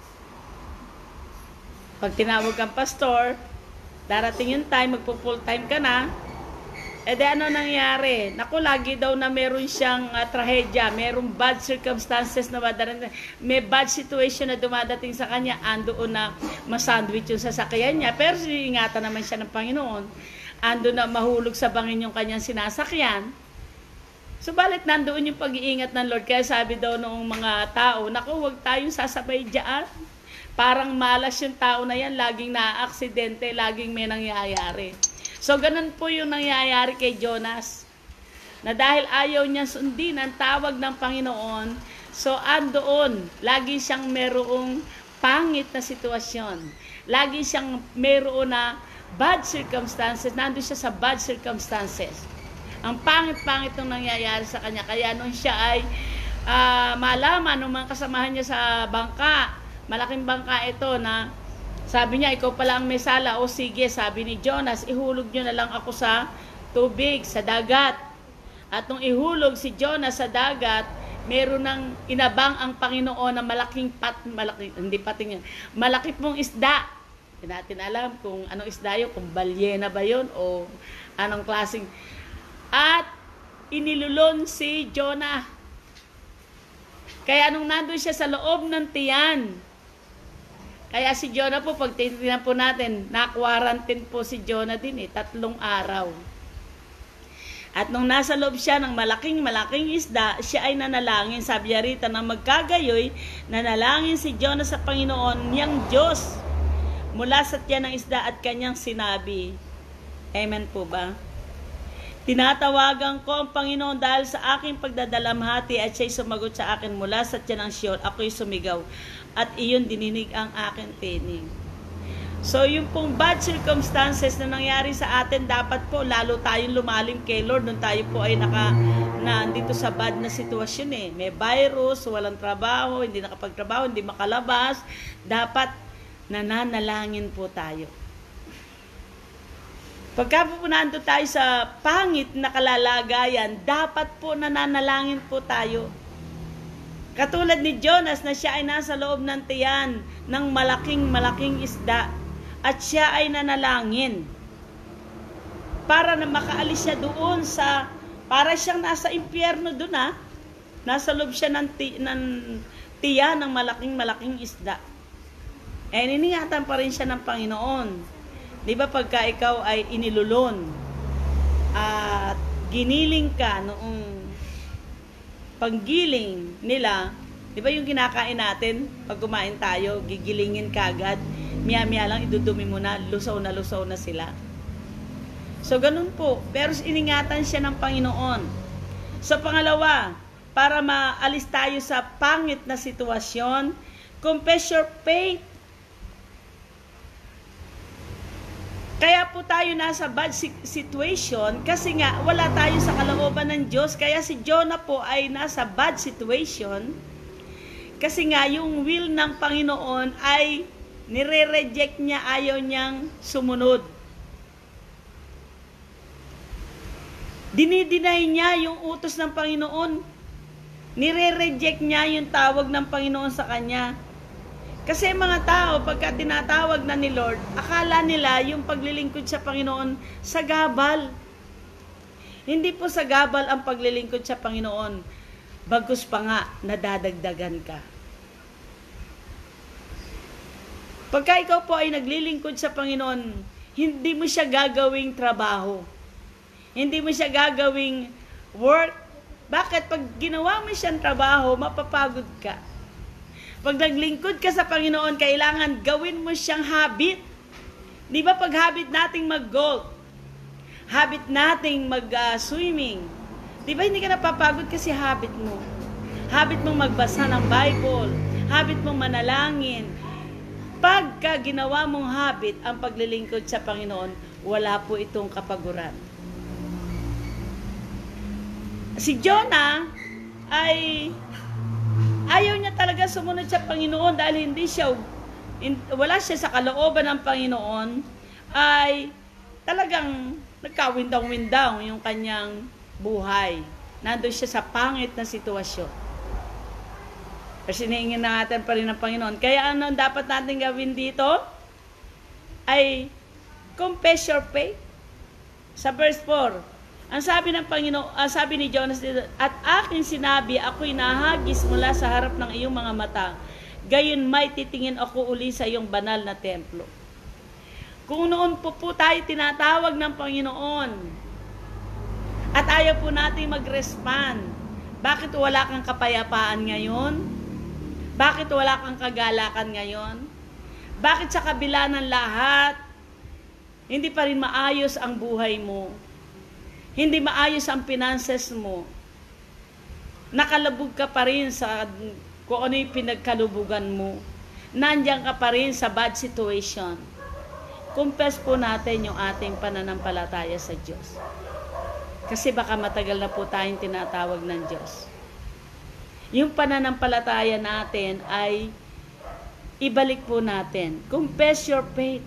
Pag tinawag kang pastor, darating yung time, magpo-full time ka na, ano nangyari? Naku, lagi daw na meron siyang trahedya, merong bad circumstances na madarating, may bad situation na dumadating sa kanya, andoon na masandwich yung sasakyan niya, pero ingatan naman siya ng Panginoon, andoon na mahulog sa bangin yung kanyang sinasakyan. Subalit nandoon yung pag-iingat ng Lord, kaya sabi daw noong mga tao, naku, huwag tayong sasabay dyan. Parang malas yung tao na yan, laging na-aksidente, laging may nangyayari. So, ganun po yung nangyayari kay Jonas. Na dahil ayaw niya sundin ang tawag ng Panginoon, so andoon, lagi siyang merong pangit na sitwasyon. Lagi siyang meron na bad circumstances. Nandun siya sa bad circumstances. Ang pangit-pangit nung nangyayari sa kanya. Kaya nung siya ay malaman ng mga kasamahan niya sa bangka, malaking bangka ito na sabi niya, ikaw pala ang may sala. O sige, sabi ni Jonas, ihulog nyo na lang ako sa tubig, sa dagat. At nung ihulog si Jonas sa dagat, meron ng inabang ang Panginoon na malaki pong isda. Hindi natin alam kung anong isda yun, kung balyena ba yun o anong klaseng. At inilulon si Jonah. Kaya nung nandun siya sa loob ng tiyan, kaya si Jonah po, pag titignan po natin, na-quarantine po si Jonah din 3 araw. At nung nasa loob siya ng malaking isda, siya ay nanalangin. Sabi niya rito na magkagayoy, nanalangin si Jonah sa Panginoon, niyang Diyos. mula sa tiyan ng isda at kanyang sinabi. Amen po ba? Tinatawagan ko ang Panginoon dahil sa aking pagdadalamhati at siya'y sumagot sa akin mula sa tiyan ng Sheol. Ako'y sumigaw at iyon dininig ang aking tinig. So yung pong bad circumstances na nangyari sa atin, dapat po lalo tayong lumalim kay Lord nung tayo po ay nandito sa bad na sitwasyon eh. May virus, walang trabaho, hindi nakapagtrabaho, hindi makalabas. Dapat nananalangin po tayo. Pagka po nandito tayo sa pangit na kalalagayan, dapat po nananalangin po tayo. Katulad ni Jonas na siya ay nasa loob ng tiyan ng malaking isda at siya ay nanalangin para na makaalis siya doon sa, para siyang nasa impyerno doon ha. Nasa loob siya ng tiyan ng malaking isda. Eh, niningatan pa rin siya ng Panginoon. Di ba pagka ikaw ay inilulon at giniling ka noong paggiling nila, di ba yung kinakain natin, pag kumain tayo, gigilingin ka agad, miya-miya lang, idudumi mo na lusaw na sila. So, ganun po. Pero iningatan siya ng Panginoon. So, pangalawa, para maalis tayo sa pangit na sitwasyon, confess your faith. Kaya po tayo nasa bad situation kasi nga wala tayo sa kalooban ng Diyos. Kaya si Jonah po ay nasa bad situation kasi nga yung will ng Panginoon ay nire-reject niya, ayaw niyang sumunod. Dinideny niya yung utos ng Panginoon. Nire-reject niya yung tawag ng Panginoon sa kanya. Kasi mga tao, pagka tinatawag na ni Lord, akala nila yung paglilingkod sa Panginoon sa gabal. Hindi po sa gabal ang paglilingkod sa Panginoon. Bagkus pa nga, nadadagdagan ka. Pagka ikaw po ay naglilingkod sa Panginoon, hindi mo siya gagawing trabaho. Hindi mo siya gagawing work. Bakit? Pag ginawa mo siyang trabaho, mapapagod ka. Pag naglingkod ka sa Panginoon, kailangan gawin mo siyang habit. Di ba pag habit nating mag-golf, habit nating mag-swimming, di ba hindi ka napapagod kasi habit mo. Habit mong magbasa ng Bible, habit mong manalangin. Pagka ginawa mong habit ang paglilingkod sa Panginoon, wala po itong kapaguran. Si Jonah ay ayaw niya talaga sumunod sa Panginoon dahil wala siya sa kalooban ng Panginoon, ay talagang nagka-windaw yung kanyang buhay. Nandun siya sa pangit na sitwasyon. Kasi hiniingin natin pa rin ng Panginoon. Kaya ano dapat natin gawin dito? Ay confess your faith. Sa verse 4, ang sabi ng Panginoon, sabi ni Jonas dito, at aking sinabi, ako'y nahagis mula sa harap ng iyong mga mata. Gayon may titingin ako uli sa iyong banal na templo. Kung noon po tayo tinatawag ng Panginoon at ayaw po natin mag-respond, bakit wala kang kapayapaan ngayon? Bakit wala kang kagalakan ngayon? Bakit sa kabila ng lahat, hindi pa rin maayos ang buhay mo? Hindi maayos ang finances mo. Nakalabog ka pa rin sa kung ano yung pinagkalubugan mo. Nandiyan ka pa rin sa bad situation. Confess po natin yung ating pananampalataya sa Diyos. Kasi baka matagal na po tayong tinatawag ng Diyos. Yung pananampalataya natin ay ibalik po natin. Confess your faith.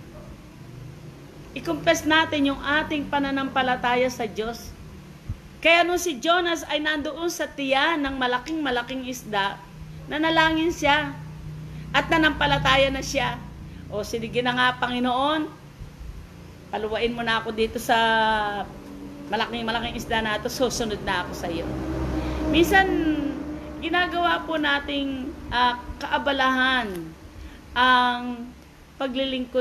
I-confess natin yung ating pananampalataya sa Diyos. Kaya nung si Jonas ay nandoon sa tiyan ng malaking isda, nanalangin siya at nanampalataya na siya. O sige na nga Panginoon, paluwain mo na ako dito sa malaking isda na ito, susunod na ako sa iyo. Minsan, ginagawa po nating kaabalahan ang paglilingkod,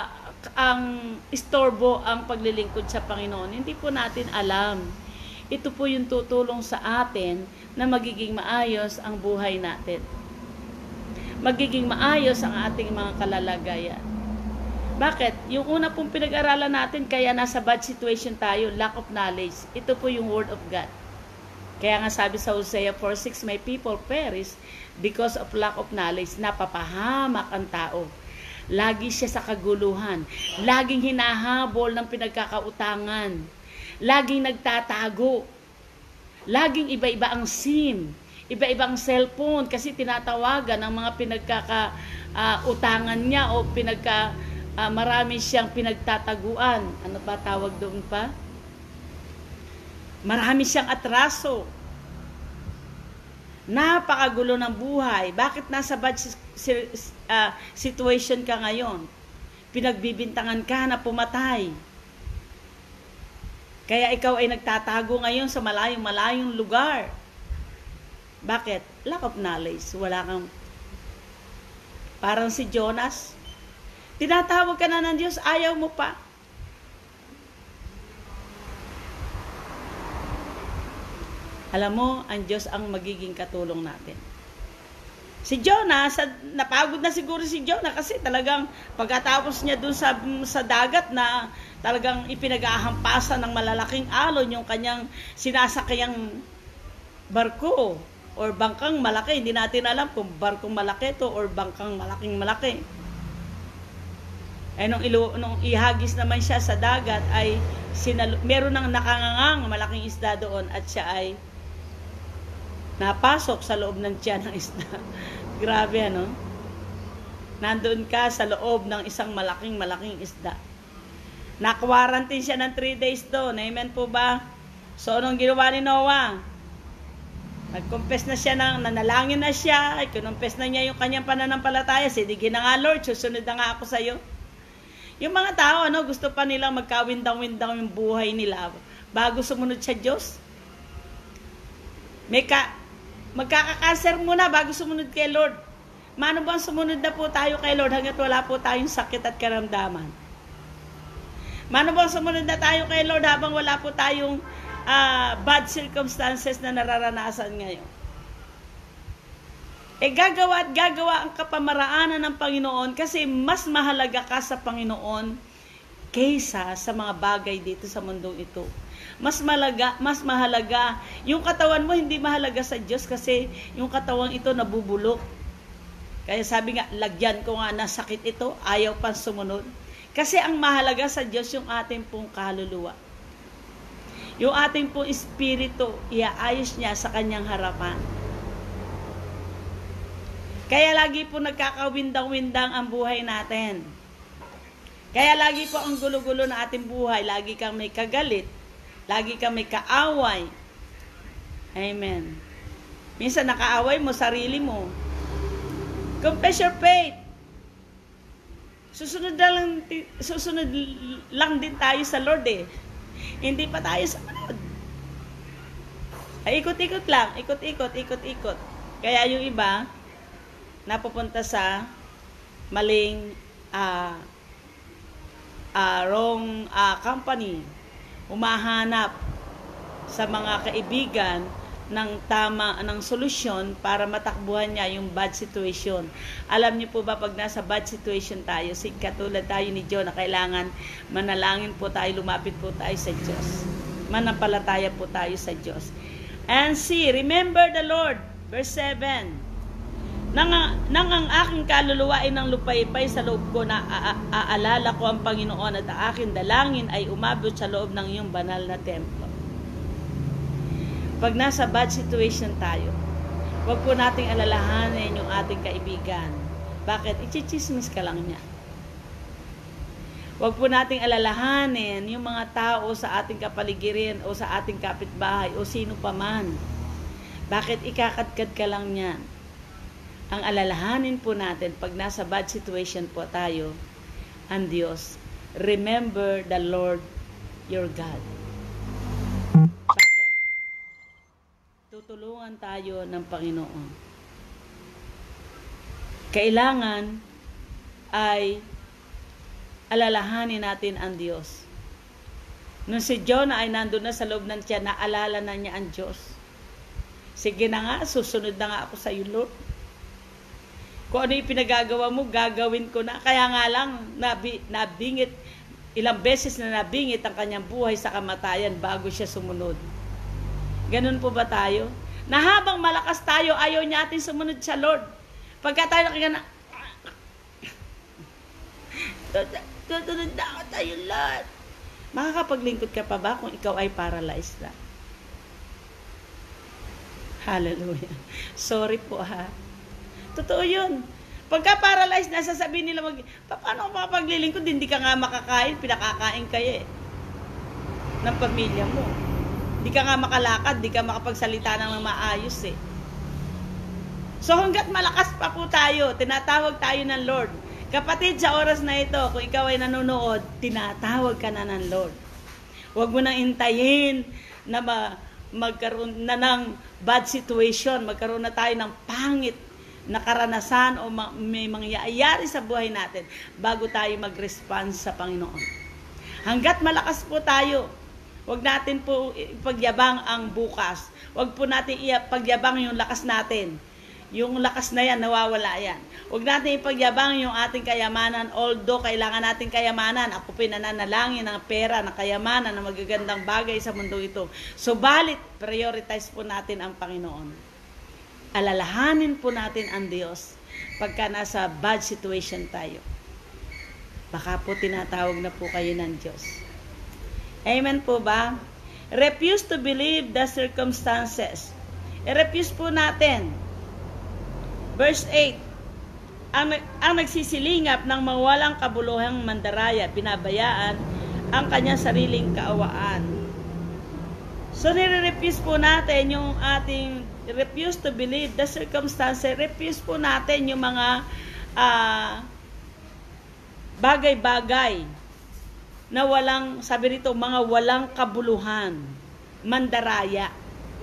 ang istorbo ang paglilingkod sa Panginoon. Hindi po natin alam. Ito po yung tutulong sa atin na magiging maayos ang buhay natin. Magiging maayos ang ating mga kalalagayan. Bakit? Yung una pong pinag-aralan natin, kaya nasa bad situation tayo, lack of knowledge. Ito po yung Word of God. Kaya nga sabi sa Hosea 4:6, my people perish because of lack of knowledge. Napapahamak ang tao. Lagi siya sa kaguluhan. Laging hinahabol ng pinagkakautangan. Laging nagtatago. Laging iba-iba ang SIM. Iba-ibang cellphone kasi tinatawagan ng mga pinagkakautangan niya o marami siyang pinagtataguan. Ano ba tawag doon pa? Marami siyang atraso. Napakagulo ng buhay. Bakit nasa bad situation ka ngayon? Pinagbibintangan ka na pumatay. Kaya ikaw ay nagtatago ngayon sa malayong lugar. Bakit? Lack of knowledge. Wala kang... Parang si Jonas. Tinatawag ka na ng Diyos, ayaw mo pa. Alam mo, ang Diyos ang magiging katulong natin. Si Jonah, napagod na siguro si Jonah kasi talagang pagkatapos niya dun sa dagat na talagang ipinag-ahampasan ng malalaking alon yung kanyang sinasakayang barko or bangkang malaki. Hindi natin alam kung barkong malaki to or bangkang malaking malaki. Nung ihagis naman siya sa dagat ay meron ng nakangangang malaking isda doon at siya ay napasok sa loob ng tiyan ng isda. Grabe, ano? Nandoon ka sa loob ng isang malaking isda. Na-quarantine siya ng 3 days doon. Amen po ba? So, anong ginawa ni Noah? Nag-confess na siya, nanalangin na siya, kinumpes na niya yung kanyang pananampalataya. Sige na nga, Lord, susunod na nga ako sa iyo. Yung mga tao, gusto pa nilang magkawindang-windang yung buhay nila bago sumunod sa Diyos. Magkakakanser muna bago sumunod kay Lord. Mano bang sumunod na po tayo kay Lord hanggat wala po tayong sakit at karamdaman? Mano bang sumunod na tayo kay Lord habang wala po tayong bad circumstances na nararanasan ngayon? Gagawa at gagawa ang kapamaraanan ng Panginoon kasi mas mahalaga ka sa Panginoon kaysa sa mga bagay dito sa mundong ito. Mas mahalaga. Yung katawan mo hindi mahalaga sa Diyos kasi yung katawan ito nabubulok. Kaya sabi nga, lagyan ko nga na sakit ito, ayaw pang sumunod. Kasi ang mahalaga sa Diyos yung ating pong kaluluwa. Yung ating pong espiritu, iaayos niya sa kanyang harapan. Kaya lagi po nagkakawindang-windang ang buhay natin. Kaya lagi po ang gulo-gulo na ating buhay. Lagi kang may kagalit. Lagi kang may kaaway. Amen. Minsan nakaaway mo sarili mo. Confess your faith. Susunod lang din tayo sa Lord eh. Hindi pa tayo sumunod. Ay, ikot-ikot lang. Ikot-ikot. Kaya yung iba, napupunta sa maling wrong company. Umahanap sa mga kaibigan ng solusyon para matakbuhan niya yung bad situation. Alam niyo po ba pag nasa bad situation tayo, katulad tayo ni Jonah, kailangan manalangin po tayo, lumapit po tayo sa Diyos. Manampalataya po tayo sa Diyos. And see, remember the Lord. Verse 7. Nang ang aking kaluluwa ay nang lupaypay sa loob ko na aalala ko ang Panginoon at ang aking dalangin ay umabot sa loob ng iyong banal na templo. Pag nasa bad situation tayo, huwag po nating alalahanin yung ating kaibigan. Bakit? Ichichismis ka lang niya. Huwag po nating alalahanin yung mga tao sa ating kapaligiran o sa ating kapitbahay o sino pa man. Bakit? Ikakadkad ka lang niyan. Ang alalahanin po natin pag nasa bad situation po tayo, ang Diyos, remember the Lord your God. Bakit? Tutulungan tayo ng Panginoon. Kailangan ay alalahanin natin ang Diyos. Nung si Jonah ay nandun na sa loob ng tiyan, naalala na niya ang Diyos. Sige na nga, susunod na nga ako sa iyo, Lord. Kung ano yung pinagagawa mo, gagawin ko na. Kaya nga lang, nabingit, ilang beses na nabingit ang kanyang buhay sa kamatayan bago siya sumunod. Ganun po ba tayo? Na habang malakas tayo, ayaw niya atin sumunod sa Lord. Pagka tayo nakikita na, tutunod na ako tayo, Lord. Makakapaglingkod ka pa ba kung ikaw ay paralyzed na? Hallelujah. Sorry po ha. Totoo yun. Pagka paralyzed na, sasabihin nila, paano ka makapaglilingkod? Hindi ka nga makakain, pinakakain kayo ng pamilya mo. Hindi ka nga makalakad, hindi ka makapagsalita ng maayos eh. So hanggat malakas pa po tayo, tinatawag tayo ng Lord. Kapatid, sa oras na ito, kung ikaw ay nanonood, tinatawag ka na ng Lord. Huwag mo nang intayin na magkaroon na ng bad situation, magkaroon na tayo ng pangit na karanasan o may mangyayari sa buhay natin bago tayo mag-respond sa Panginoon. Hanggat malakas po tayo, huwag natin po ipagyabang ang bukas. Huwag po natin ipagyabang yung lakas natin. Yung lakas na yan, nawawala yan. Huwag natin ipagyabang yung ating kayamanan, although kailangan natin kayamanan. Ako pinananalangin ng pera, ng kayamanan, ng magagandang bagay sa mundo ito. Subalit, prioritize po natin ang Panginoon. Alalahanin po natin ang Diyos pagka nasa bad situation tayo. Baka po tinatawag na po kayo ng Diyos. Amen po ba? Refuse to believe the circumstances. I-refuse po natin. Verse 8, ang nagsisilingap ng mawalang kabuluhang mandaraya, pinabayaan ang kanyang sariling kaawaan. So, nire-refuse po natin yung ating, refuse to believe the circumstances, refuse po natin yung mga bagay-bagay na walang, sabi rito, mga walang kabuluhan, mandaraya.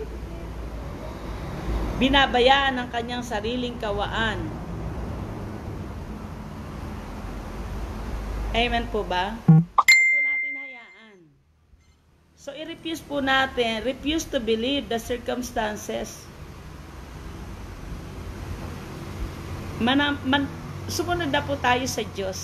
Binabayaan ang kanyang sariling kawaan. Amen po ba? Huwag po natin hayaan. So, i-refuse po natin, refuse to believe the circumstances. Sumunod na po tayo sa Diyos.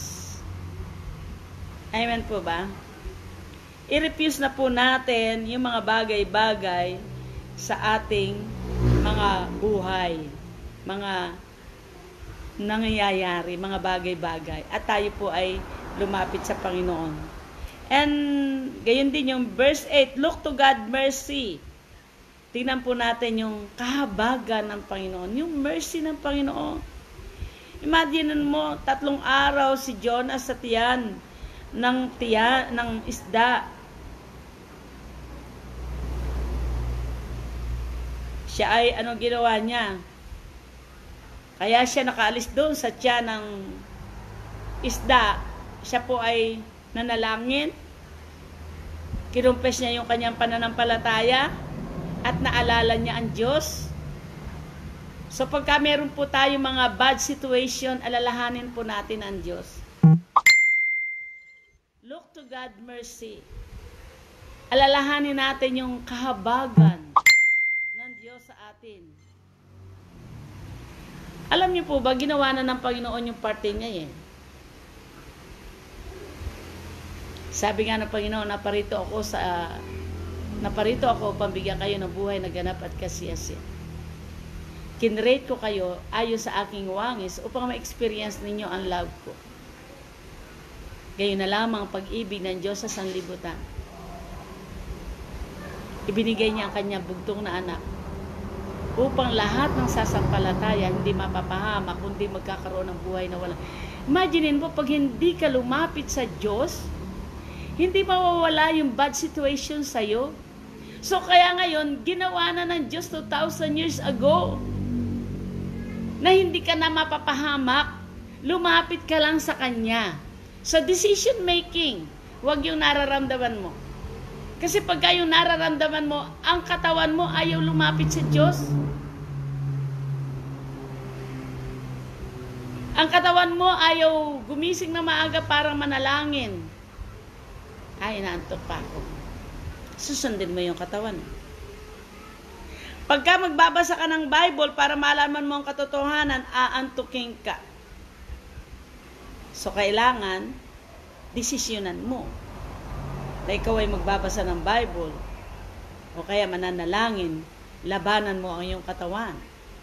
Amen po ba? I-refuse na po natin yung mga bagay-bagay sa ating mga buhay, mga nangyayari, mga bagay-bagay. At tayo po ay lumapit sa Panginoon. And gayon din yung verse 8, look to God mercy. Tingnan po natin yung kahabagan ng Panginoon, yung mercy ng Panginoon. Imagine mo, 3 araw si Jonas sa tiyan ng isda. Siya ay, anong ginawa niya? Kaya siya nakaalis doon sa tiyan ng isda. Siya po ay nanalangin. Kinumpes niya yung kanyang pananampalataya at naalala niya ang Diyos. So pagka meron po tayo mga bad situation, alalahanin po natin ang Diyos. Look to God mercy. Alalahanin natin yung kahabagan ng Diyos sa atin. Alam niyo po ba, ginawa na ng Panginoon yung parte niya eh. Sabi nga ng Panginoon, naparito ako pambigyan kayo ng buhay na ganap at kasiyasiya. Kinrate ko kayo ayon sa aking wangis upang ma-experience ninyo ang love ko. Gayon na lamang ang pag-ibig ng Diyos sa sanlibutan. Ibinigay niya ang kanyang bugtong na anak upang lahat ng sasampalataya hindi mapapahamak kundi magkakaroon ng buhay na walang. Imagine mo, pag hindi ka lumapit sa Diyos, hindi mawawala yung bad situation sa'yo. So kaya ngayon, ginawa na ng Diyos 2,000 years ago na hindi ka na mapapahamak, lumapit ka lang sa Kanya. Sa decision making, huwag yung nararamdaman mo. Kasi pagka yung nararamdaman mo, ang katawan mo ayaw lumapit sa Diyos. Ang katawan mo ayaw gumising na maaga para manalangin. Ay, naantok pa ako. Susundin mo yung katawan. Pagka magbabasa ka ng Bible para malaman mo ang katotohanan, aantukin ka. So, kailangan, desisyonan mo na ikaw ay magbabasa ng Bible o kaya mananalangin, labanan mo ang iyong katawan.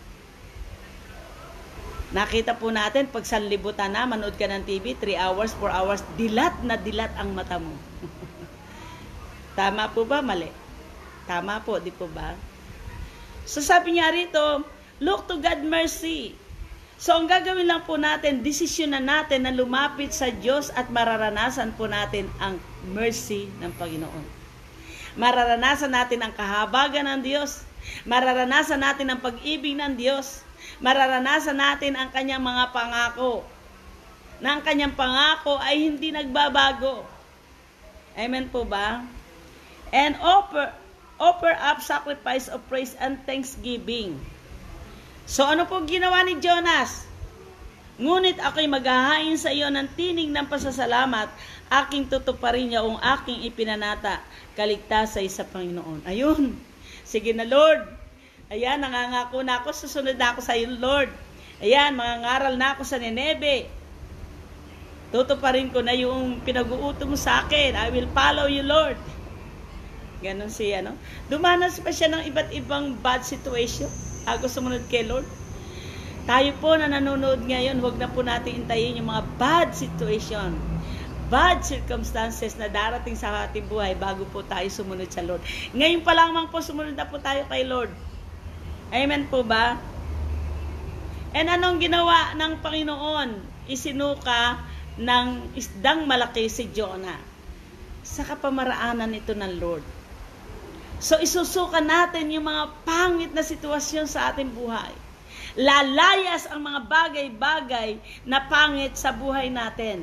Nakita po natin, pag sanlibutan na, manood ka ng TV, 3 hours, 4 hours, dilat na dilat ang mata mo. Tama po ba? Mali. Tama po, di po ba? So sabi niya rito, look to God mercy. So ang gagawin lang po natin, desisyonan natin na lumapit sa Diyos at mararanasan po natin ang mercy ng Panginoon. Mararanasan natin ang kahabagan ng Diyos. Mararanasan natin ang pag-ibig ng Diyos. Mararanasan natin ang kanyang mga pangako. Na ang kanyang pangako ay hindi nagbabago. Amen po ba? And offer up sacrifice of praise and thanksgiving. So ano po ginawa ni Jonas? Ngunit ako'y maghahain sa iyo ng tinig ng pasasalamat, aking tutuparin niya ang aking ipinanata, kaligtasay sa Panginoon. Ayun. Sige na Lord. Ayan, nangangako na ako, susunod na ako sa iyo Lord. Ayan, mangangaral na ako sa Nineve. Tutuparin ko na yung pinag-uuto mo sa akin. I will follow you Lord. Ganon siya, no? Dumanas pa siya ng iba't ibang bad situation. Ako sumunod kay Lord. Tayo po na nanonood ngayon, huwag na po natin intayin yung mga bad situation, bad circumstances na darating sa ating buhay bago po tayo sumunod sa Lord. Ngayon pa lamang po sumunod na po tayo kay Lord. Amen po ba? And anong ginawa ng Panginoon? Isinuka ng isdang malaki si Jonah sa kapamaraanan ito ng Lord. So isusuka natin yung mga pangit na sitwasyon sa ating buhay. Lalayas ang mga bagay-bagay na pangit sa buhay natin.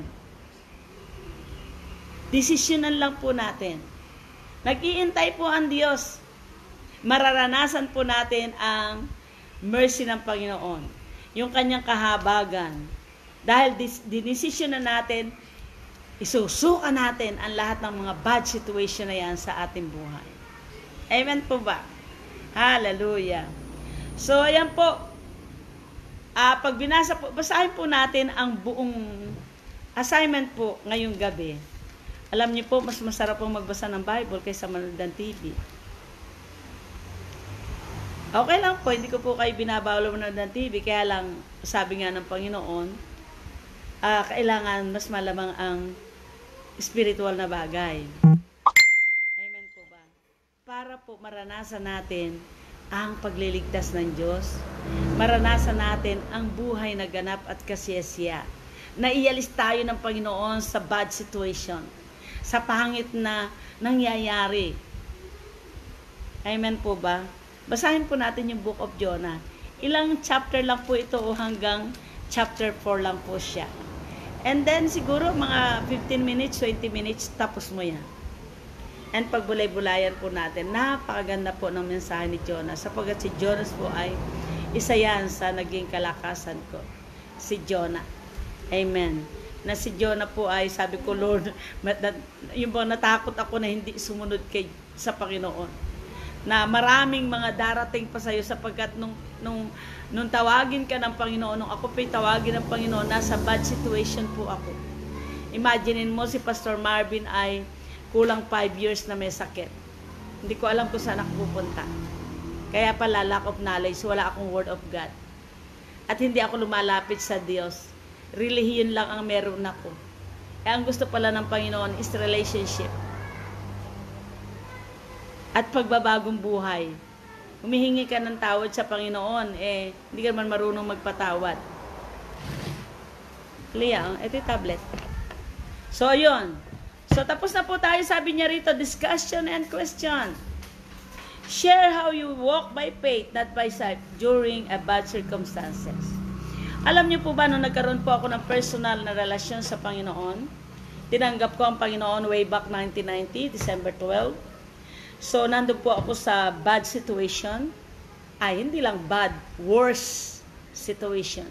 Desisyonan lang po natin. Nag-iintay po ang Diyos. Mararanasan po natin ang mercy ng Panginoon. Yung kanyang kahabagan. Dahil dinesisyonan natin, isusuka natin ang lahat ng mga bad situation na yan sa ating buhay. Amen po ba? Hallelujah. So, ayan po. Pag binasa po, basahin po natin ang buong assignment po ngayong gabi. Alam niyo po, mas masarap pong magbasa ng Bible kaysa manood ng TV. Okay lang po, hindi ko po kayo binabawal manood ng TV, kaya lang, sabi nga ng Panginoon, kailangan mas malamang ang spiritual na bagay. Para po maranasan natin ang pagliligtas ng Diyos. Maranasan natin ang buhay na ganap at kasiyasiya. Na ialis tayo ng Panginoon sa bad situation. Sa pangit na nangyayari. Amen po ba? Basahin po natin yung Book of Jonah. Ilang chapter lang po ito o hanggang chapter 4 lang po siya. And then siguro mga 15 minutes, 20 minutes, tapos mo yan. And pagbulay-bulayan po natin, napakaganda po ng mensahe ni Jonah. Sapagkat si Jonah po ay isa yan sa naging kalakasan ko. Si Jonah. Amen. Na si Jonah po ay, sabi ko, Lord, yung bang natakot ako na hindi sumunod sa Panginoon. Na maraming mga darating pa sa'yo sapagkat nung tawagin ka ng Panginoon, nung ako pa'y tawagin ng Panginoon, nasa bad situation po ako. Imaginein mo si Pastor Marvin ay kulang 5 years na may sakit. Hindi ko alam kung saan ako pupunta. Kaya pala, lack of knowledge, wala akong word of God. At hindi ako lumalapit sa Diyos. Relihiyon lang ang meron ako. Ang gusto pala ng Panginoon is relationship. At pagbabagong buhay. Humihingi ka ng tawad sa Panginoon, hindi ka naman marunong magpatawad. Leah, ito yung tablet. So, yun. So, tapos na po tayo, sabi niya rito, discussion and question. Share how you walk by faith, not by sight, during a bad circumstances. Alam niyo po ba, nung nagkaroon po ako ng personal na relasyon sa Panginoon, tinanggap ko ang Panginoon way back 1990, December 12. So, nandun po ako sa bad situation. Hindi lang bad, worse situation.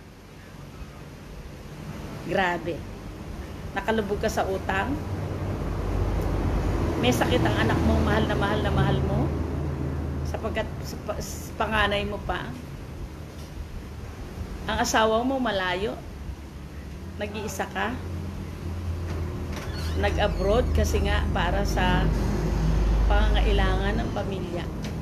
Grabe. Nakalubog ka sa utang. May sakit ang anak mo, mahal na mahal mo. Sapagkat panganay mo pa, ang asawa mo malayo, nag-iisa ka, nag-abroad kasi nga para sa pangangailangan ng pamilya.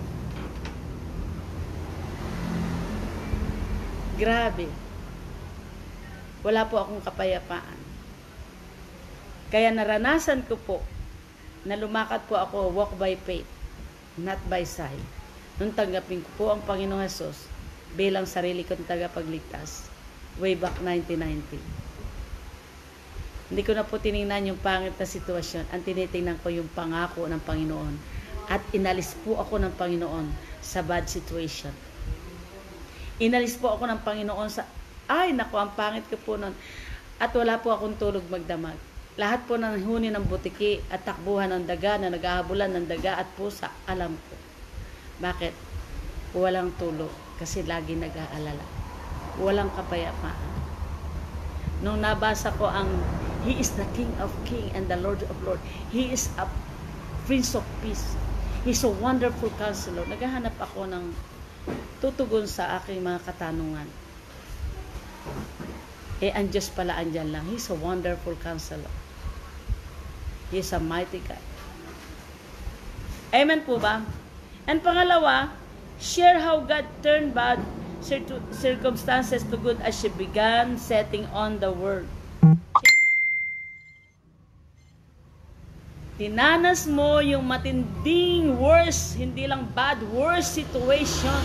Grabe. Wala po akong kapayapaan. Kaya naranasan ko po na lumakad po ako, walk by faith, not by sight. Nung tanggapin ko po ang Panginoong Hesus bilang sarili kong tagapagligtas way back 1990. Hindi ko na po tinignan yung pangit na sitwasyon. Ang tinitingnan ko yung pangako ng Panginoon. At inalis po ako ng Panginoon sa bad situation. Inalis po ako ng Panginoon sa, ay naku, ang pangit ko po nun. At wala po akong tulog magdamag. Lahat po ng huni ng butiki at takbuhan ng daga na naghahabulan ng daga at pusa, alam ko. Bakit? Walang tulog kasi lagi nag-aalala. Walang kapayapaan. Nung nabasa ko ang He is the King of Kings and the Lord of Lords. He is a Prince of Peace. He's a wonderful counselor. Naghahanap ako ng tutugon sa aking mga katanungan. Ang Diyos pala andyan lang. He's a wonderful counselor. He's a mighty God. Amen po ba? And pangalawa, share how God turned bad circumstances to good as she began setting on the word. Tinanas mo yung matinding worst, hindi lang bad, worst situation.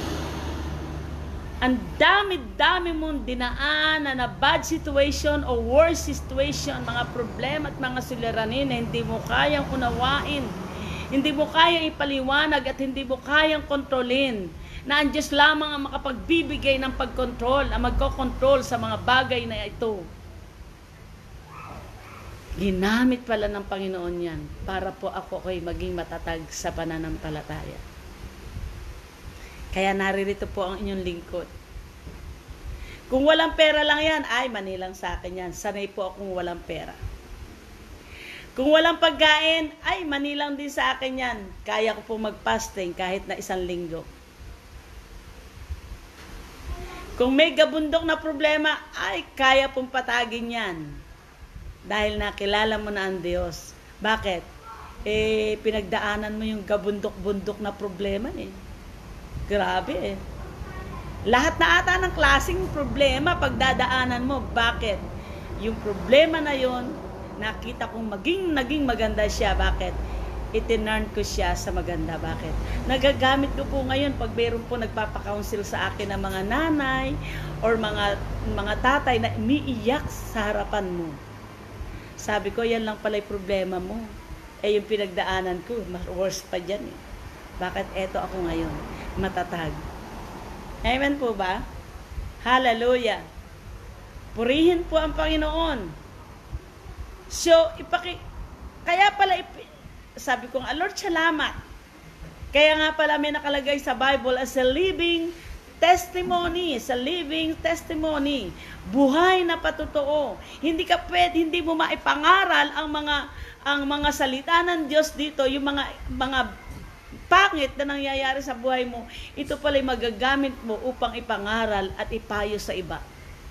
Ang dami-dami mong dinaanan na bad situation o worst situation, mga problema at mga suliranin na hindi mo kayang unawain, hindi mo kayang ipaliwanag at hindi mo kayang kontrolin. Na ang Diyos lamang ang makapagbibigay ng pagkontrol, ang magkokontrol sa mga bagay na ito. Ginamit pala ng Panginoon yan para po ako ay maging matatag sa pananampalataya. Kaya naririto po ang inyong lingkod. Kung walang pera lang yan, ay manilang sa akin yan. Sanay po akong walang pera. Kung walang pagkain, ay manilang din sa akin yan. Kaya ko po mag-fasting kahit na 1 linggo. Kung may gabundok na problema, ay kaya pong patagin yan. Dahil nakilala mo na ang Diyos. Bakit? Pinagdaanan mo yung gabundok-bundok na problema eh. Grabe eh. Lahat na ata ng klaseng problema pagdadaanan mo. Bakit? Yung problema na yon, nakita kong naging maganda siya. Bakit? Itinurn ko siya sa maganda. Bakit? Nagagamit ko po ngayon pag mayroon po nagpapakounsel sa akin ng mga nanay or mga tatay na umiiyak sa harapan mo. Sabi ko, yan lang pala yung problema mo. Yung pinagdaanan ko, worse pa dyan eh. Bakit eto ako ngayon? Matatag. Amen po ba? Hallelujah. Purihin po ang Panginoon. So, kaya pala, sabi ko, Lord, salamat. Kaya nga pala may nakalagay sa Bible as a living testimony, sa living testimony, buhay na patotoo. Hindi mo maipangaral ang mga salita ng Diyos dito, yung mga pangit na nangyayari sa buhay mo. Ito pala magagamit mo upang ipangaral at ipayo sa iba.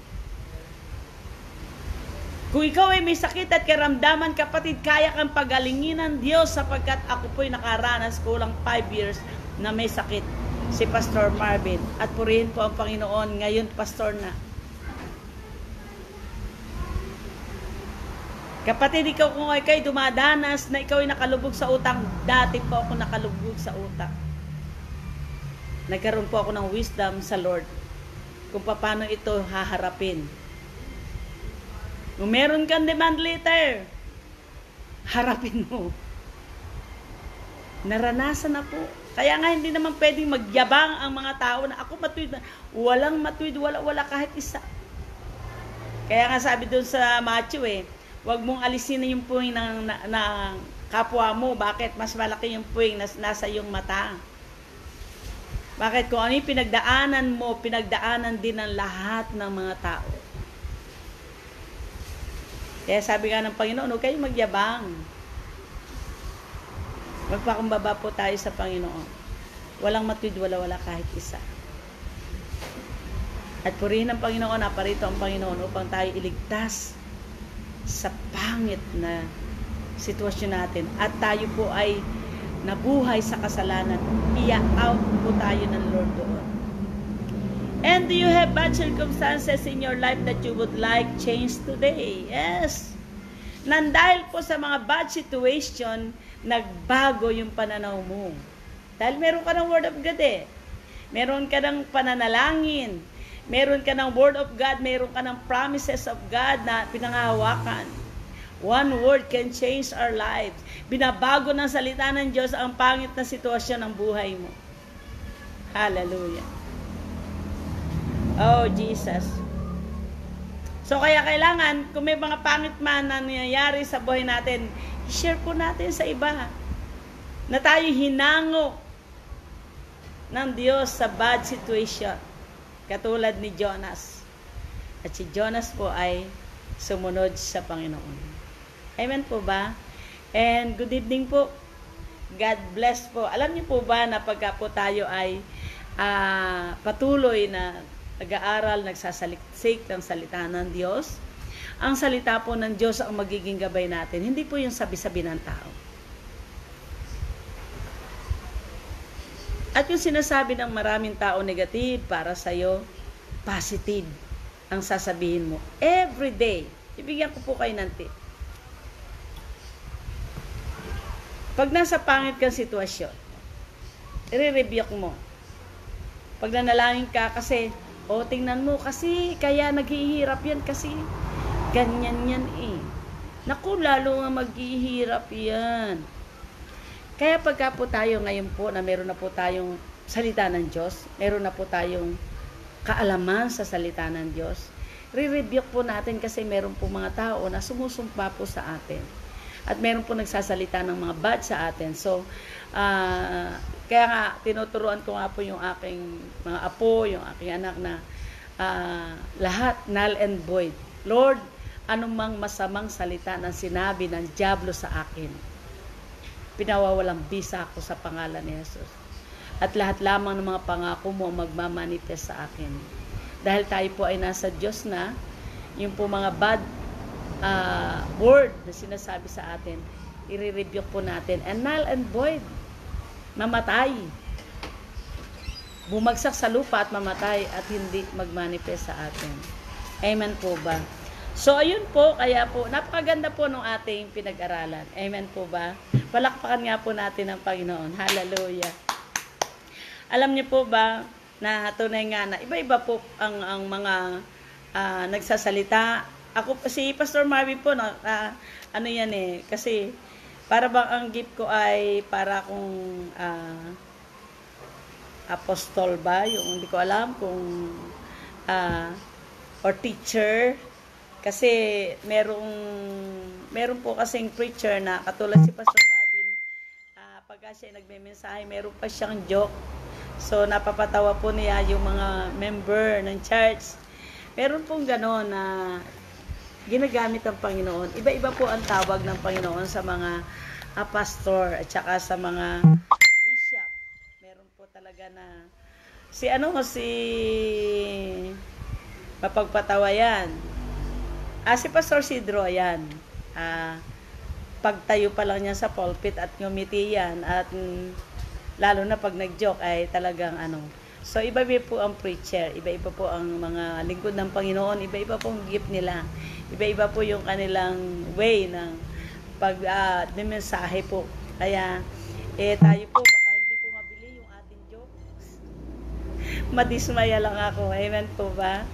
Kung ikaw ay may sakit at karamdaman, kapatid, kaya kang pagalingin ng Diyos sapagkat ako po'y nakaranas kulang 5 years na may sakit. Si Pastor Marvin. At purihin po ang Panginoon. Ngayon, pastor na. Kapatid, ikaw kung ikaw'y dumadanas na ikaw ay nakalubog sa utang, dati po ako nakalubog sa utang. Nagkaroon po ako ng wisdom sa Lord kung paano ito haharapin. Kung meron kang demand letter, harapin mo. Naranasan na po. Kaya nga hindi naman pwedeng magyabang ang mga tao na ako matuwid na. Walang matuwid, wala kahit isa. Kaya nga sabi doon sa Matthew huwag mong alisin yung puwing ng kapwa mo. Bakit? Mas malaki yung puwing na nasa iyong mata. Bakit? Kung ano yung pinagdaanan mo, pinagdaanan din ng lahat ng mga tao. Kaya sabi nga ng Panginoon, huwag kayong magyabang. Magpakumbaba po tayo sa Panginoon. Walang matwid, wala kahit isa. At purihin ng Panginoon, naparito ang Panginoon upang tayo iligtas sa pangit na sitwasyon natin. At tayo po ay nabuhay sa kasalanan. Ia-out po tayo ng Lord doon. And do you have bad circumstances in your life that you would like change today? Yes. Nandahil po sa mga bad situation, nagbago yung pananaw mo. Dahil meron ka ng Word of God eh. Meron ka ng pananalangin. Meron ka ng Word of God. Meron ka ng promises of God na pinangahawakan. One word can change our lives. Binabago ng salita ng Diyos ang pangit na sitwasyon ng buhay mo. Hallelujah. Oh, Jesus. So, kaya kailangan, kung may mga pangit man na nangyayari sa buhay natin, share po natin sa iba. Na tayo hinango ng Diyos sa bad situation. Katulad ni Jonas. At si Jonas po ay sumunod sa Panginoon. Amen po ba? And good evening po. God bless po. Alam niyo po ba na pagka po tayo ay patuloy na nag-aaral, nagsasaliksik ng salita ng Diyos, ang salita po ng Diyos ang magiging gabay natin. Hindi po yung sabi-sabi ng tao. At yung sinasabi ng maraming tao negative para sa'yo, positive ang sasabihin mo. Every day. Ibigyan ko po kayo ng tip. Pag nasa pangit kang sitwasyon, i-rebuke mo. Pag nanalangin ka kasi, tingnan mo kasi, kaya naghihirap yan kasi, ganyan yan eh. Naku, lalo nga maghihirap yan. Kaya pagka po tayo ngayon po na meron na po tayong salita ng Diyos, meron na po tayong kaalaman sa salita ng Diyos, re-rebuke po natin kasi meron po mga tao na sumusumpa po sa atin. At meron po nagsasalita ng mga bad sa atin. So, kaya nga, tinuturuan ko nga po yung aking mga apo, yung aking anak na lahat null and void. Lord, anumang masamang salita ng sinabi ng dyablo sa akin, pinawawalang bisa ako sa pangalan ni Jesus. At lahat lamang ng mga pangako mo magmamanifest sa akin. Dahil tayo po ay nasa Diyos na, yung po mga bad word na sinasabi sa atin, i-rebuke po natin. And null and void, mamatay. Bumagsak sa lupa at mamatay at hindi magmanifest sa atin. Amen po ba? So, ayun po, kaya po, napakaganda po ng ating pinag-aralan. Amen po ba? Palakpakan nga po natin ang Panginoon. Hallelujah. Alam niyo po ba, na tunay nga na, iba-iba po ang mga nagsasalita. Ako, si Pastor Marvin po, ano yan eh, kasi, para bang ang gift ko ay para akong apostol ba? Yung hindi ko alam kung or teacher. Kasi meron po kasing preacher na katulad si Pastor Marvin, pagka siya nagme-mensahe, meron pa siyang joke. So napapatawa po niya yung mga member ng church. Meron pong gano'n na ginagamit ng Panginoon. Iba-iba po ang tawag ng Panginoon sa mga pastor at saka sa mga bishop. Meron po talaga na si mapagpatawa yan. Si Pastor Sidro, yan. Pagtayo pa lang niya sa pulpit at ngumiti yan. At lalo na pag nag-joke ay talagang So, iba-iba po ang preacher. Iba-iba po ang mga lingkod ng Panginoon. Iba-iba po ang gift nila. Iba-iba po yung kanilang way ng pag-mensahe po. Kaya, tayo po, baka hindi po mabili yung ating jokes. Madismaya lang ako. Amen po ba?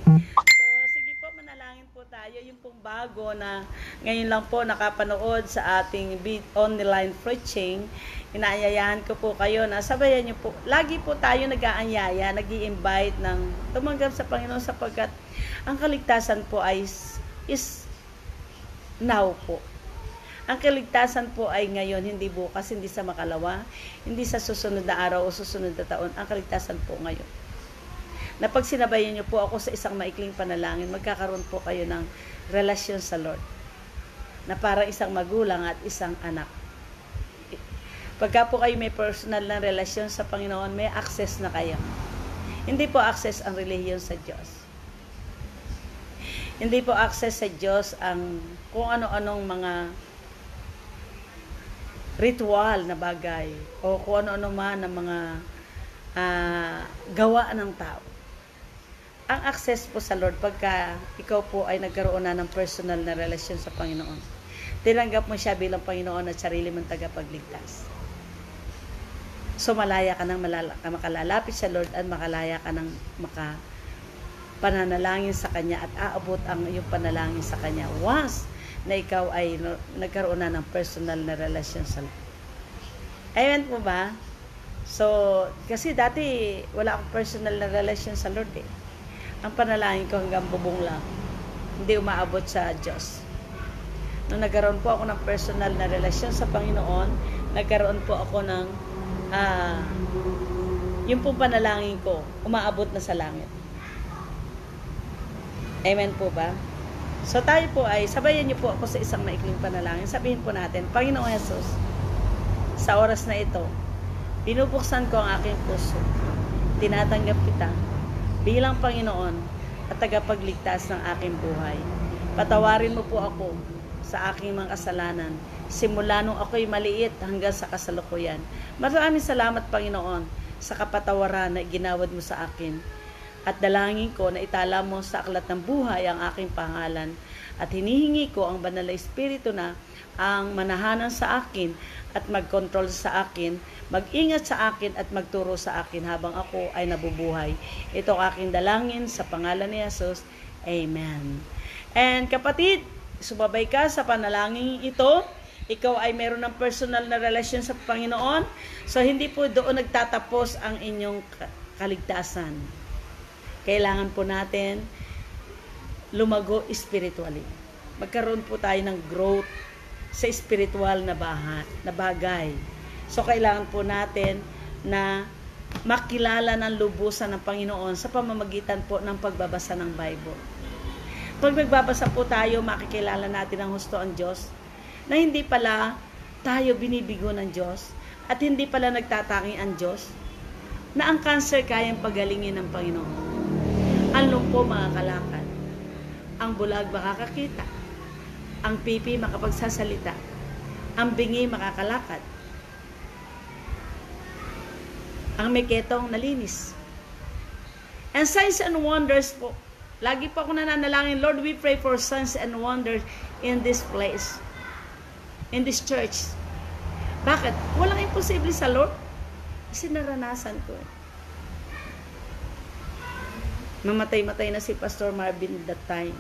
Tayo yung pong bago na ngayon lang po nakapanood sa ating online preaching, inaayayahan ko po kayo na sabayan nyo po. Lagi po tayo nag-aanyaya, nag-i-invite ng tumanggap sa Panginoon sapagkat ang kaligtasan po ay is now po. Ang kaligtasan po ay ngayon, hindi bukas, hindi sa makalawa, hindi sa susunod na araw o susunod na taon. Ang kaligtasan po ngayon. Na pag sinabayan niyo po ako sa isang maikling panalangin, magkakaroon po kayo ng relasyon sa Lord. Na parang isang magulang at isang anak. Pagka po kayo may personal na relasyon sa Panginoon, may access na kayo. Hindi po access ang relihiyon sa Diyos. Hindi po access sa Diyos ang kung ano-anong mga ritual na bagay o kung ano-ano man ng mga gawa ng tao. Ang access po sa Lord pagka ikaw po ay nagkaroon na ng personal na relasyon sa Panginoon. Tinanggap mo siya bilang Panginoon at sarili mong tagapagligtas. So malaya ka nang makalalapit sa Lord at makalaya ka nang pananalangin sa Kanya at aabot ang iyong panalangin sa Kanya once na ikaw ay nagkaroon na ng personal na relasyon sa Lord. Amen po ba? So, kasi dati wala akong personal na relasyon sa Lord eh. Ang panalangin ko hanggang bubong lang. Hindi umaabot sa Diyos. Nung nagkaroon po ako ng personal na relasyon sa Panginoon, nagkaroon po ako ng yung pong panalangin ko, umaabot na sa langit. Amen po ba? So tayo po ay, sabayan niyo po ako sa isang maikling panalangin. Sabihin po natin, Panginoong Hesus, sa oras na ito, binubuksan ko ang aking puso. Tinatanggap kita bilang Panginoon at tagapagligtas ng aking buhay. Patawarin mo po ako sa aking mga kasalanan, simula nung ako'y maliit hanggang sa kasalukuyan. Maraming salamat, Panginoon, sa kapatawaran na ginawad mo sa akin. At dalangin ko na itala mo sa aklat ng buhay ang aking pangalan. At hinihingi ko ang Banal na Espiritu na ang manahanan sa akin at mag-control sa akin, mag-ingat sa akin at magturo sa akin habang ako ay nabubuhay. Ito ang aking dalangin sa pangalan ni Jesus. Amen. And kapatid, sumabay ka sa panalangin ito. Ikaw ay meron ng personal na relasyon sa Panginoon. So, hindi po doon nagtatapos ang inyong kaligtasan. Kailangan po natin lumago spiritually. Magkaroon po tayo ng growth sa spiritual na bagay. So, kailangan po natin na makilala ng lubusan ng Panginoon sa pamamagitan po ng pagbabasa ng Bible. Pag nagbabasa po tayo, makikilala natin ang husto ang Diyos, na hindi pala tayo binibigo ng Diyos, at hindi pala nagtatangi ang Diyos, na ang cancer kayang pagalingin ng Panginoon. Ang lumpo makakalakad, ang bulag makakakita, ang pipi makapagsasalita, ang bingi makakalakad, ang may ketong nalinis. And signs and wonders po, lagi po ako nananalangin, Lord, we pray for signs and wonders in this place, in this church. Bakit? Walang imposible sa Lord. Kasi naranasan ko. Mamatay-matay na si Pastor Marvin that time.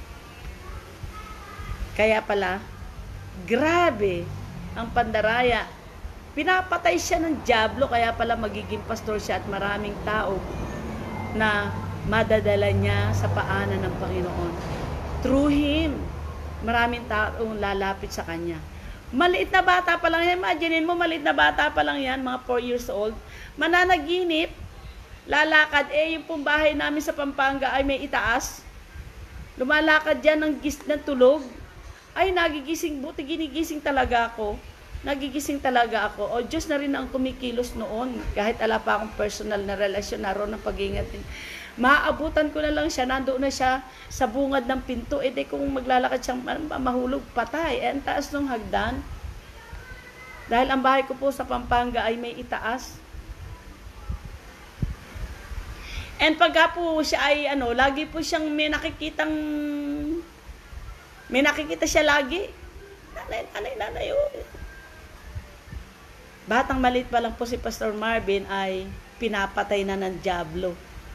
Kaya pala, grabe ang pandaraya. Pinapatay siya ng dyablo, kaya pala magiging pastor siya at maraming tao na madadala niya sa paanan ng Panginoon. Through him, maraming taong lalapit sa kanya. Maliit na bata pa lang yan. Imagine mo, maliit na bata pa lang yan, mga 4 years old. Mananaginip, lalakad. Yung pong bahay namin sa Pampanga ay may itaas. Lumalakad dyan ng tulog. Ay, nagigising, buti ginigising talaga ako. Nagigising talaga ako. O, Diyos na rin ang kumikilos noon. Kahit ala pa akong personal na relasyon, naroon ng pag-ingat. Maaabutan ko na lang siya, nandoon na siya sa bungad ng pinto. Di kung maglalakad siyang mahulog, patay. Ang taas ng hagdan. Dahil ang bahay ko po sa Pampanga ay may itaas. And pagka po siya ay, lagi po siyang may nakikita siya lagi. Nanay. Batang maliit pa lang po si Pastor Marvin ay pinapatay na ng dyablo.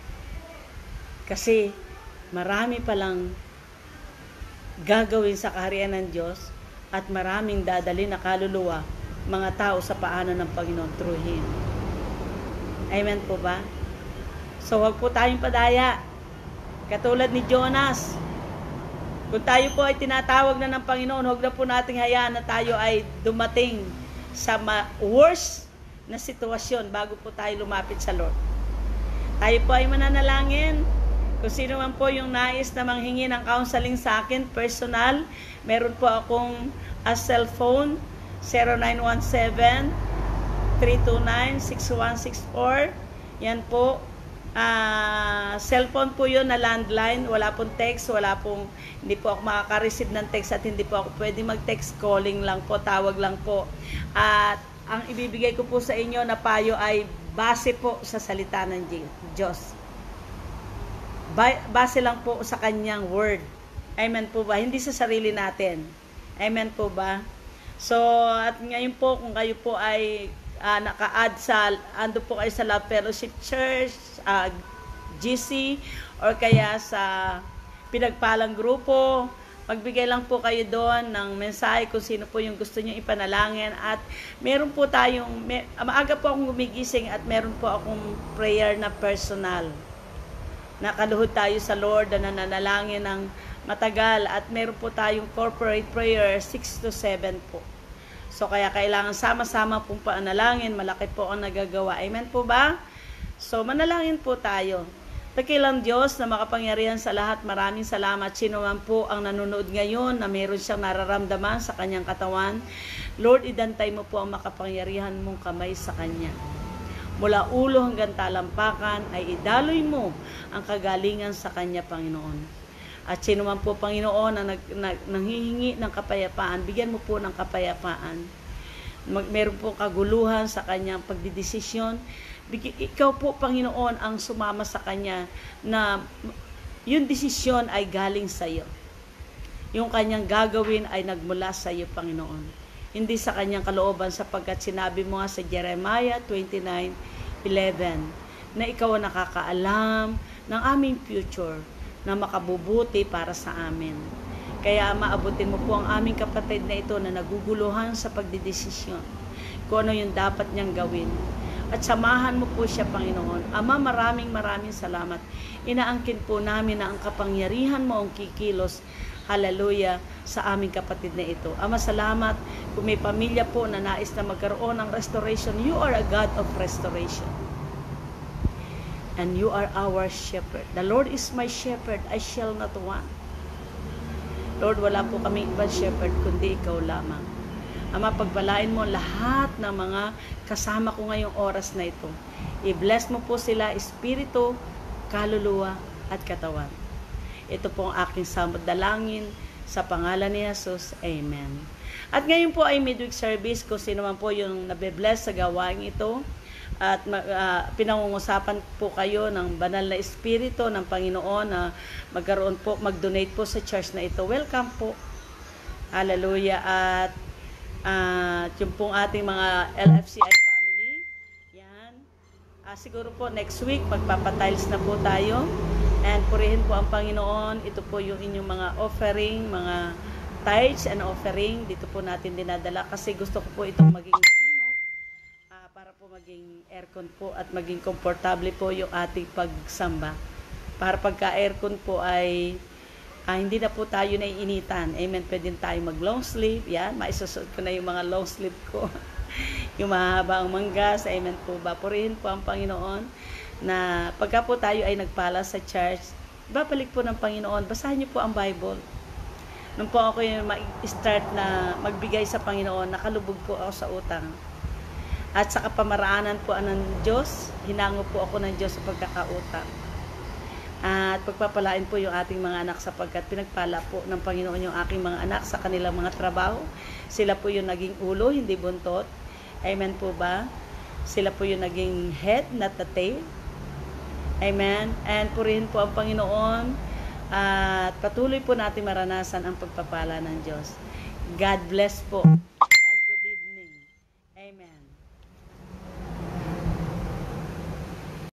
Kasi marami palang gagawin sa kaharian ng Diyos at maraming dadali na kaluluwa mga tao sa paanan ng Panginoon through him. Amen po ba? So huwag po tayong padaya. Katulad ni Jonas. Kung tayo po ay tinatawag na ng Panginoon, huwag na po nating hayaan na tayo ay dumating sa worst na sitwasyon bago po tayo lumapit sa Lord. Tayo po ay mananalangin. Kung sino man po yung nais na manghingi ng counseling sa akin, personal, meron po akong cellphone, 0917-329-6164. Yan po. Cellphone po yun na landline. Wala pong text, hindi po ako makaka-receive ng text at hindi po ako pwede mag-text. Calling lang po, tawag lang po. At ang ibibigay ko po sa inyo na payo ay base po sa salita ng Diyos. Base lang po sa kanyang word. Amen po ba? Hindi sa sarili natin. Amen po ba? So, at ngayon po, kung kayo po ay naka-add ando po kayo sa Love Fellowship Church, GC, or kaya sa pinagpalang grupo, magbigay lang po kayo doon ng mensahe kung sino po yung gusto nyo ipanalangin. At meron po maaga po akong gumigising at meron po akong prayer na personal. Nakaluhod tayo sa Lord na nananalangin ng matagal at meron po tayong corporate prayer 6 to 7 po. So kaya kailangan sama-sama pong panalangin, malaki po ang nagagawa. Amen po ba? So manalangin po tayo. Dakilang Diyos na makapangyarihan sa lahat, maraming salamat. Sino man po ang nanonood ngayon na meron siyang nararamdaman sa kanyang katawan, Lord, idantay mo po ang makapangyarihan mong kamay sa kanya. Mula ulo hanggang talampakan ay idaloy mo ang kagalingan sa kanya, Panginoon. At sino man po, Panginoon, na nanghihingi ng kapayapaan, bigyan mo po ng kapayapaan. Meron po kaguluhan sa kanyang pagdidesisyon. Ikaw po, Panginoon, ang sumama sa kanya na yung desisyon ay galing sa iyo. Yung kanyang gagawin ay nagmula sa iyo, Panginoon. Hindi sa kanyang kalooban, sapagkat sinabi mo nga sa Jeremiah 29:11 na ikaw ang nakakaalam ng aming future na makabubuti para sa amin. Kaya maabutin mo po ang aming kapatid na ito na naguguluhan sa pagdidesisyon kung ano yung dapat niyang gawin. At samahan mo po siya, Panginoon. Ama, maraming salamat. Inaangkin po namin na ang kapangyarihan mo ang kikilos, hallelujah, sa aming kapatid na ito. Ama, salamat kung may pamilya po na nais na magkaroon ng restoration. You are a God of restoration. And you are our shepherd. The Lord is my shepherd, I shall not want. Lord, wala po kami ibang shepherd, kundi ikaw lamang. Ama, pagpalain mo lahat ng mga kasama ko ngayong oras na ito. I-bless mo po sila, espiritu, kaluluwa, at katawan. Ito po ang aking samot dalangin sa pangalan ni Jesus. Amen. At ngayon po ay midweek service. Kung sino man po yung nabe-bless sa gawain ito, at pinangungusapan po kayo ng banal na espiritu ng Panginoon na magkaroon po, mag-donate po sa church na ito. Welcome po. Hallelujah. At yung pong ating mga LFCI family, yan. Siguro po next week magpapatiles na po tayo. And purihin po ang Panginoon. Ito po yung inyong mga offering, mga tithes and offering. Dito po natin dinadala kasi gusto ko po itong maging para po maging aircon po at maging komportable po yung ating pagsamba. Para pagka aircon po ay hindi na po tayo naiinitan. Amen. Pwede tayo mag long sleeve. Yan, maisusuot ko na yung mga long sleeve ko. Yung mahaba ang manggas. Amen po. Purihin po ang Panginoon na pagka po tayo ay nagpala sa church, babalik po ng Panginoon. Basahin niyo po ang Bible. Nung po ako yung start na magbigay sa Panginoon, nakalubog po ako sa utang. At sa kapamaraanan po ng Diyos, hinango po ako ng Diyos sa pagkakautang. At pagpapalain po yung ating mga anak sapagkat pinagpala po ng Panginoon yung aking mga anak sa kanilang mga trabaho. Sila po yung naging ulo, hindi buntot. Amen po ba? Sila po yung naging head, not the tail. Amen. And purihin po ang Panginoon at patuloy po natin maranasan ang pagpapala ng Diyos. God bless po.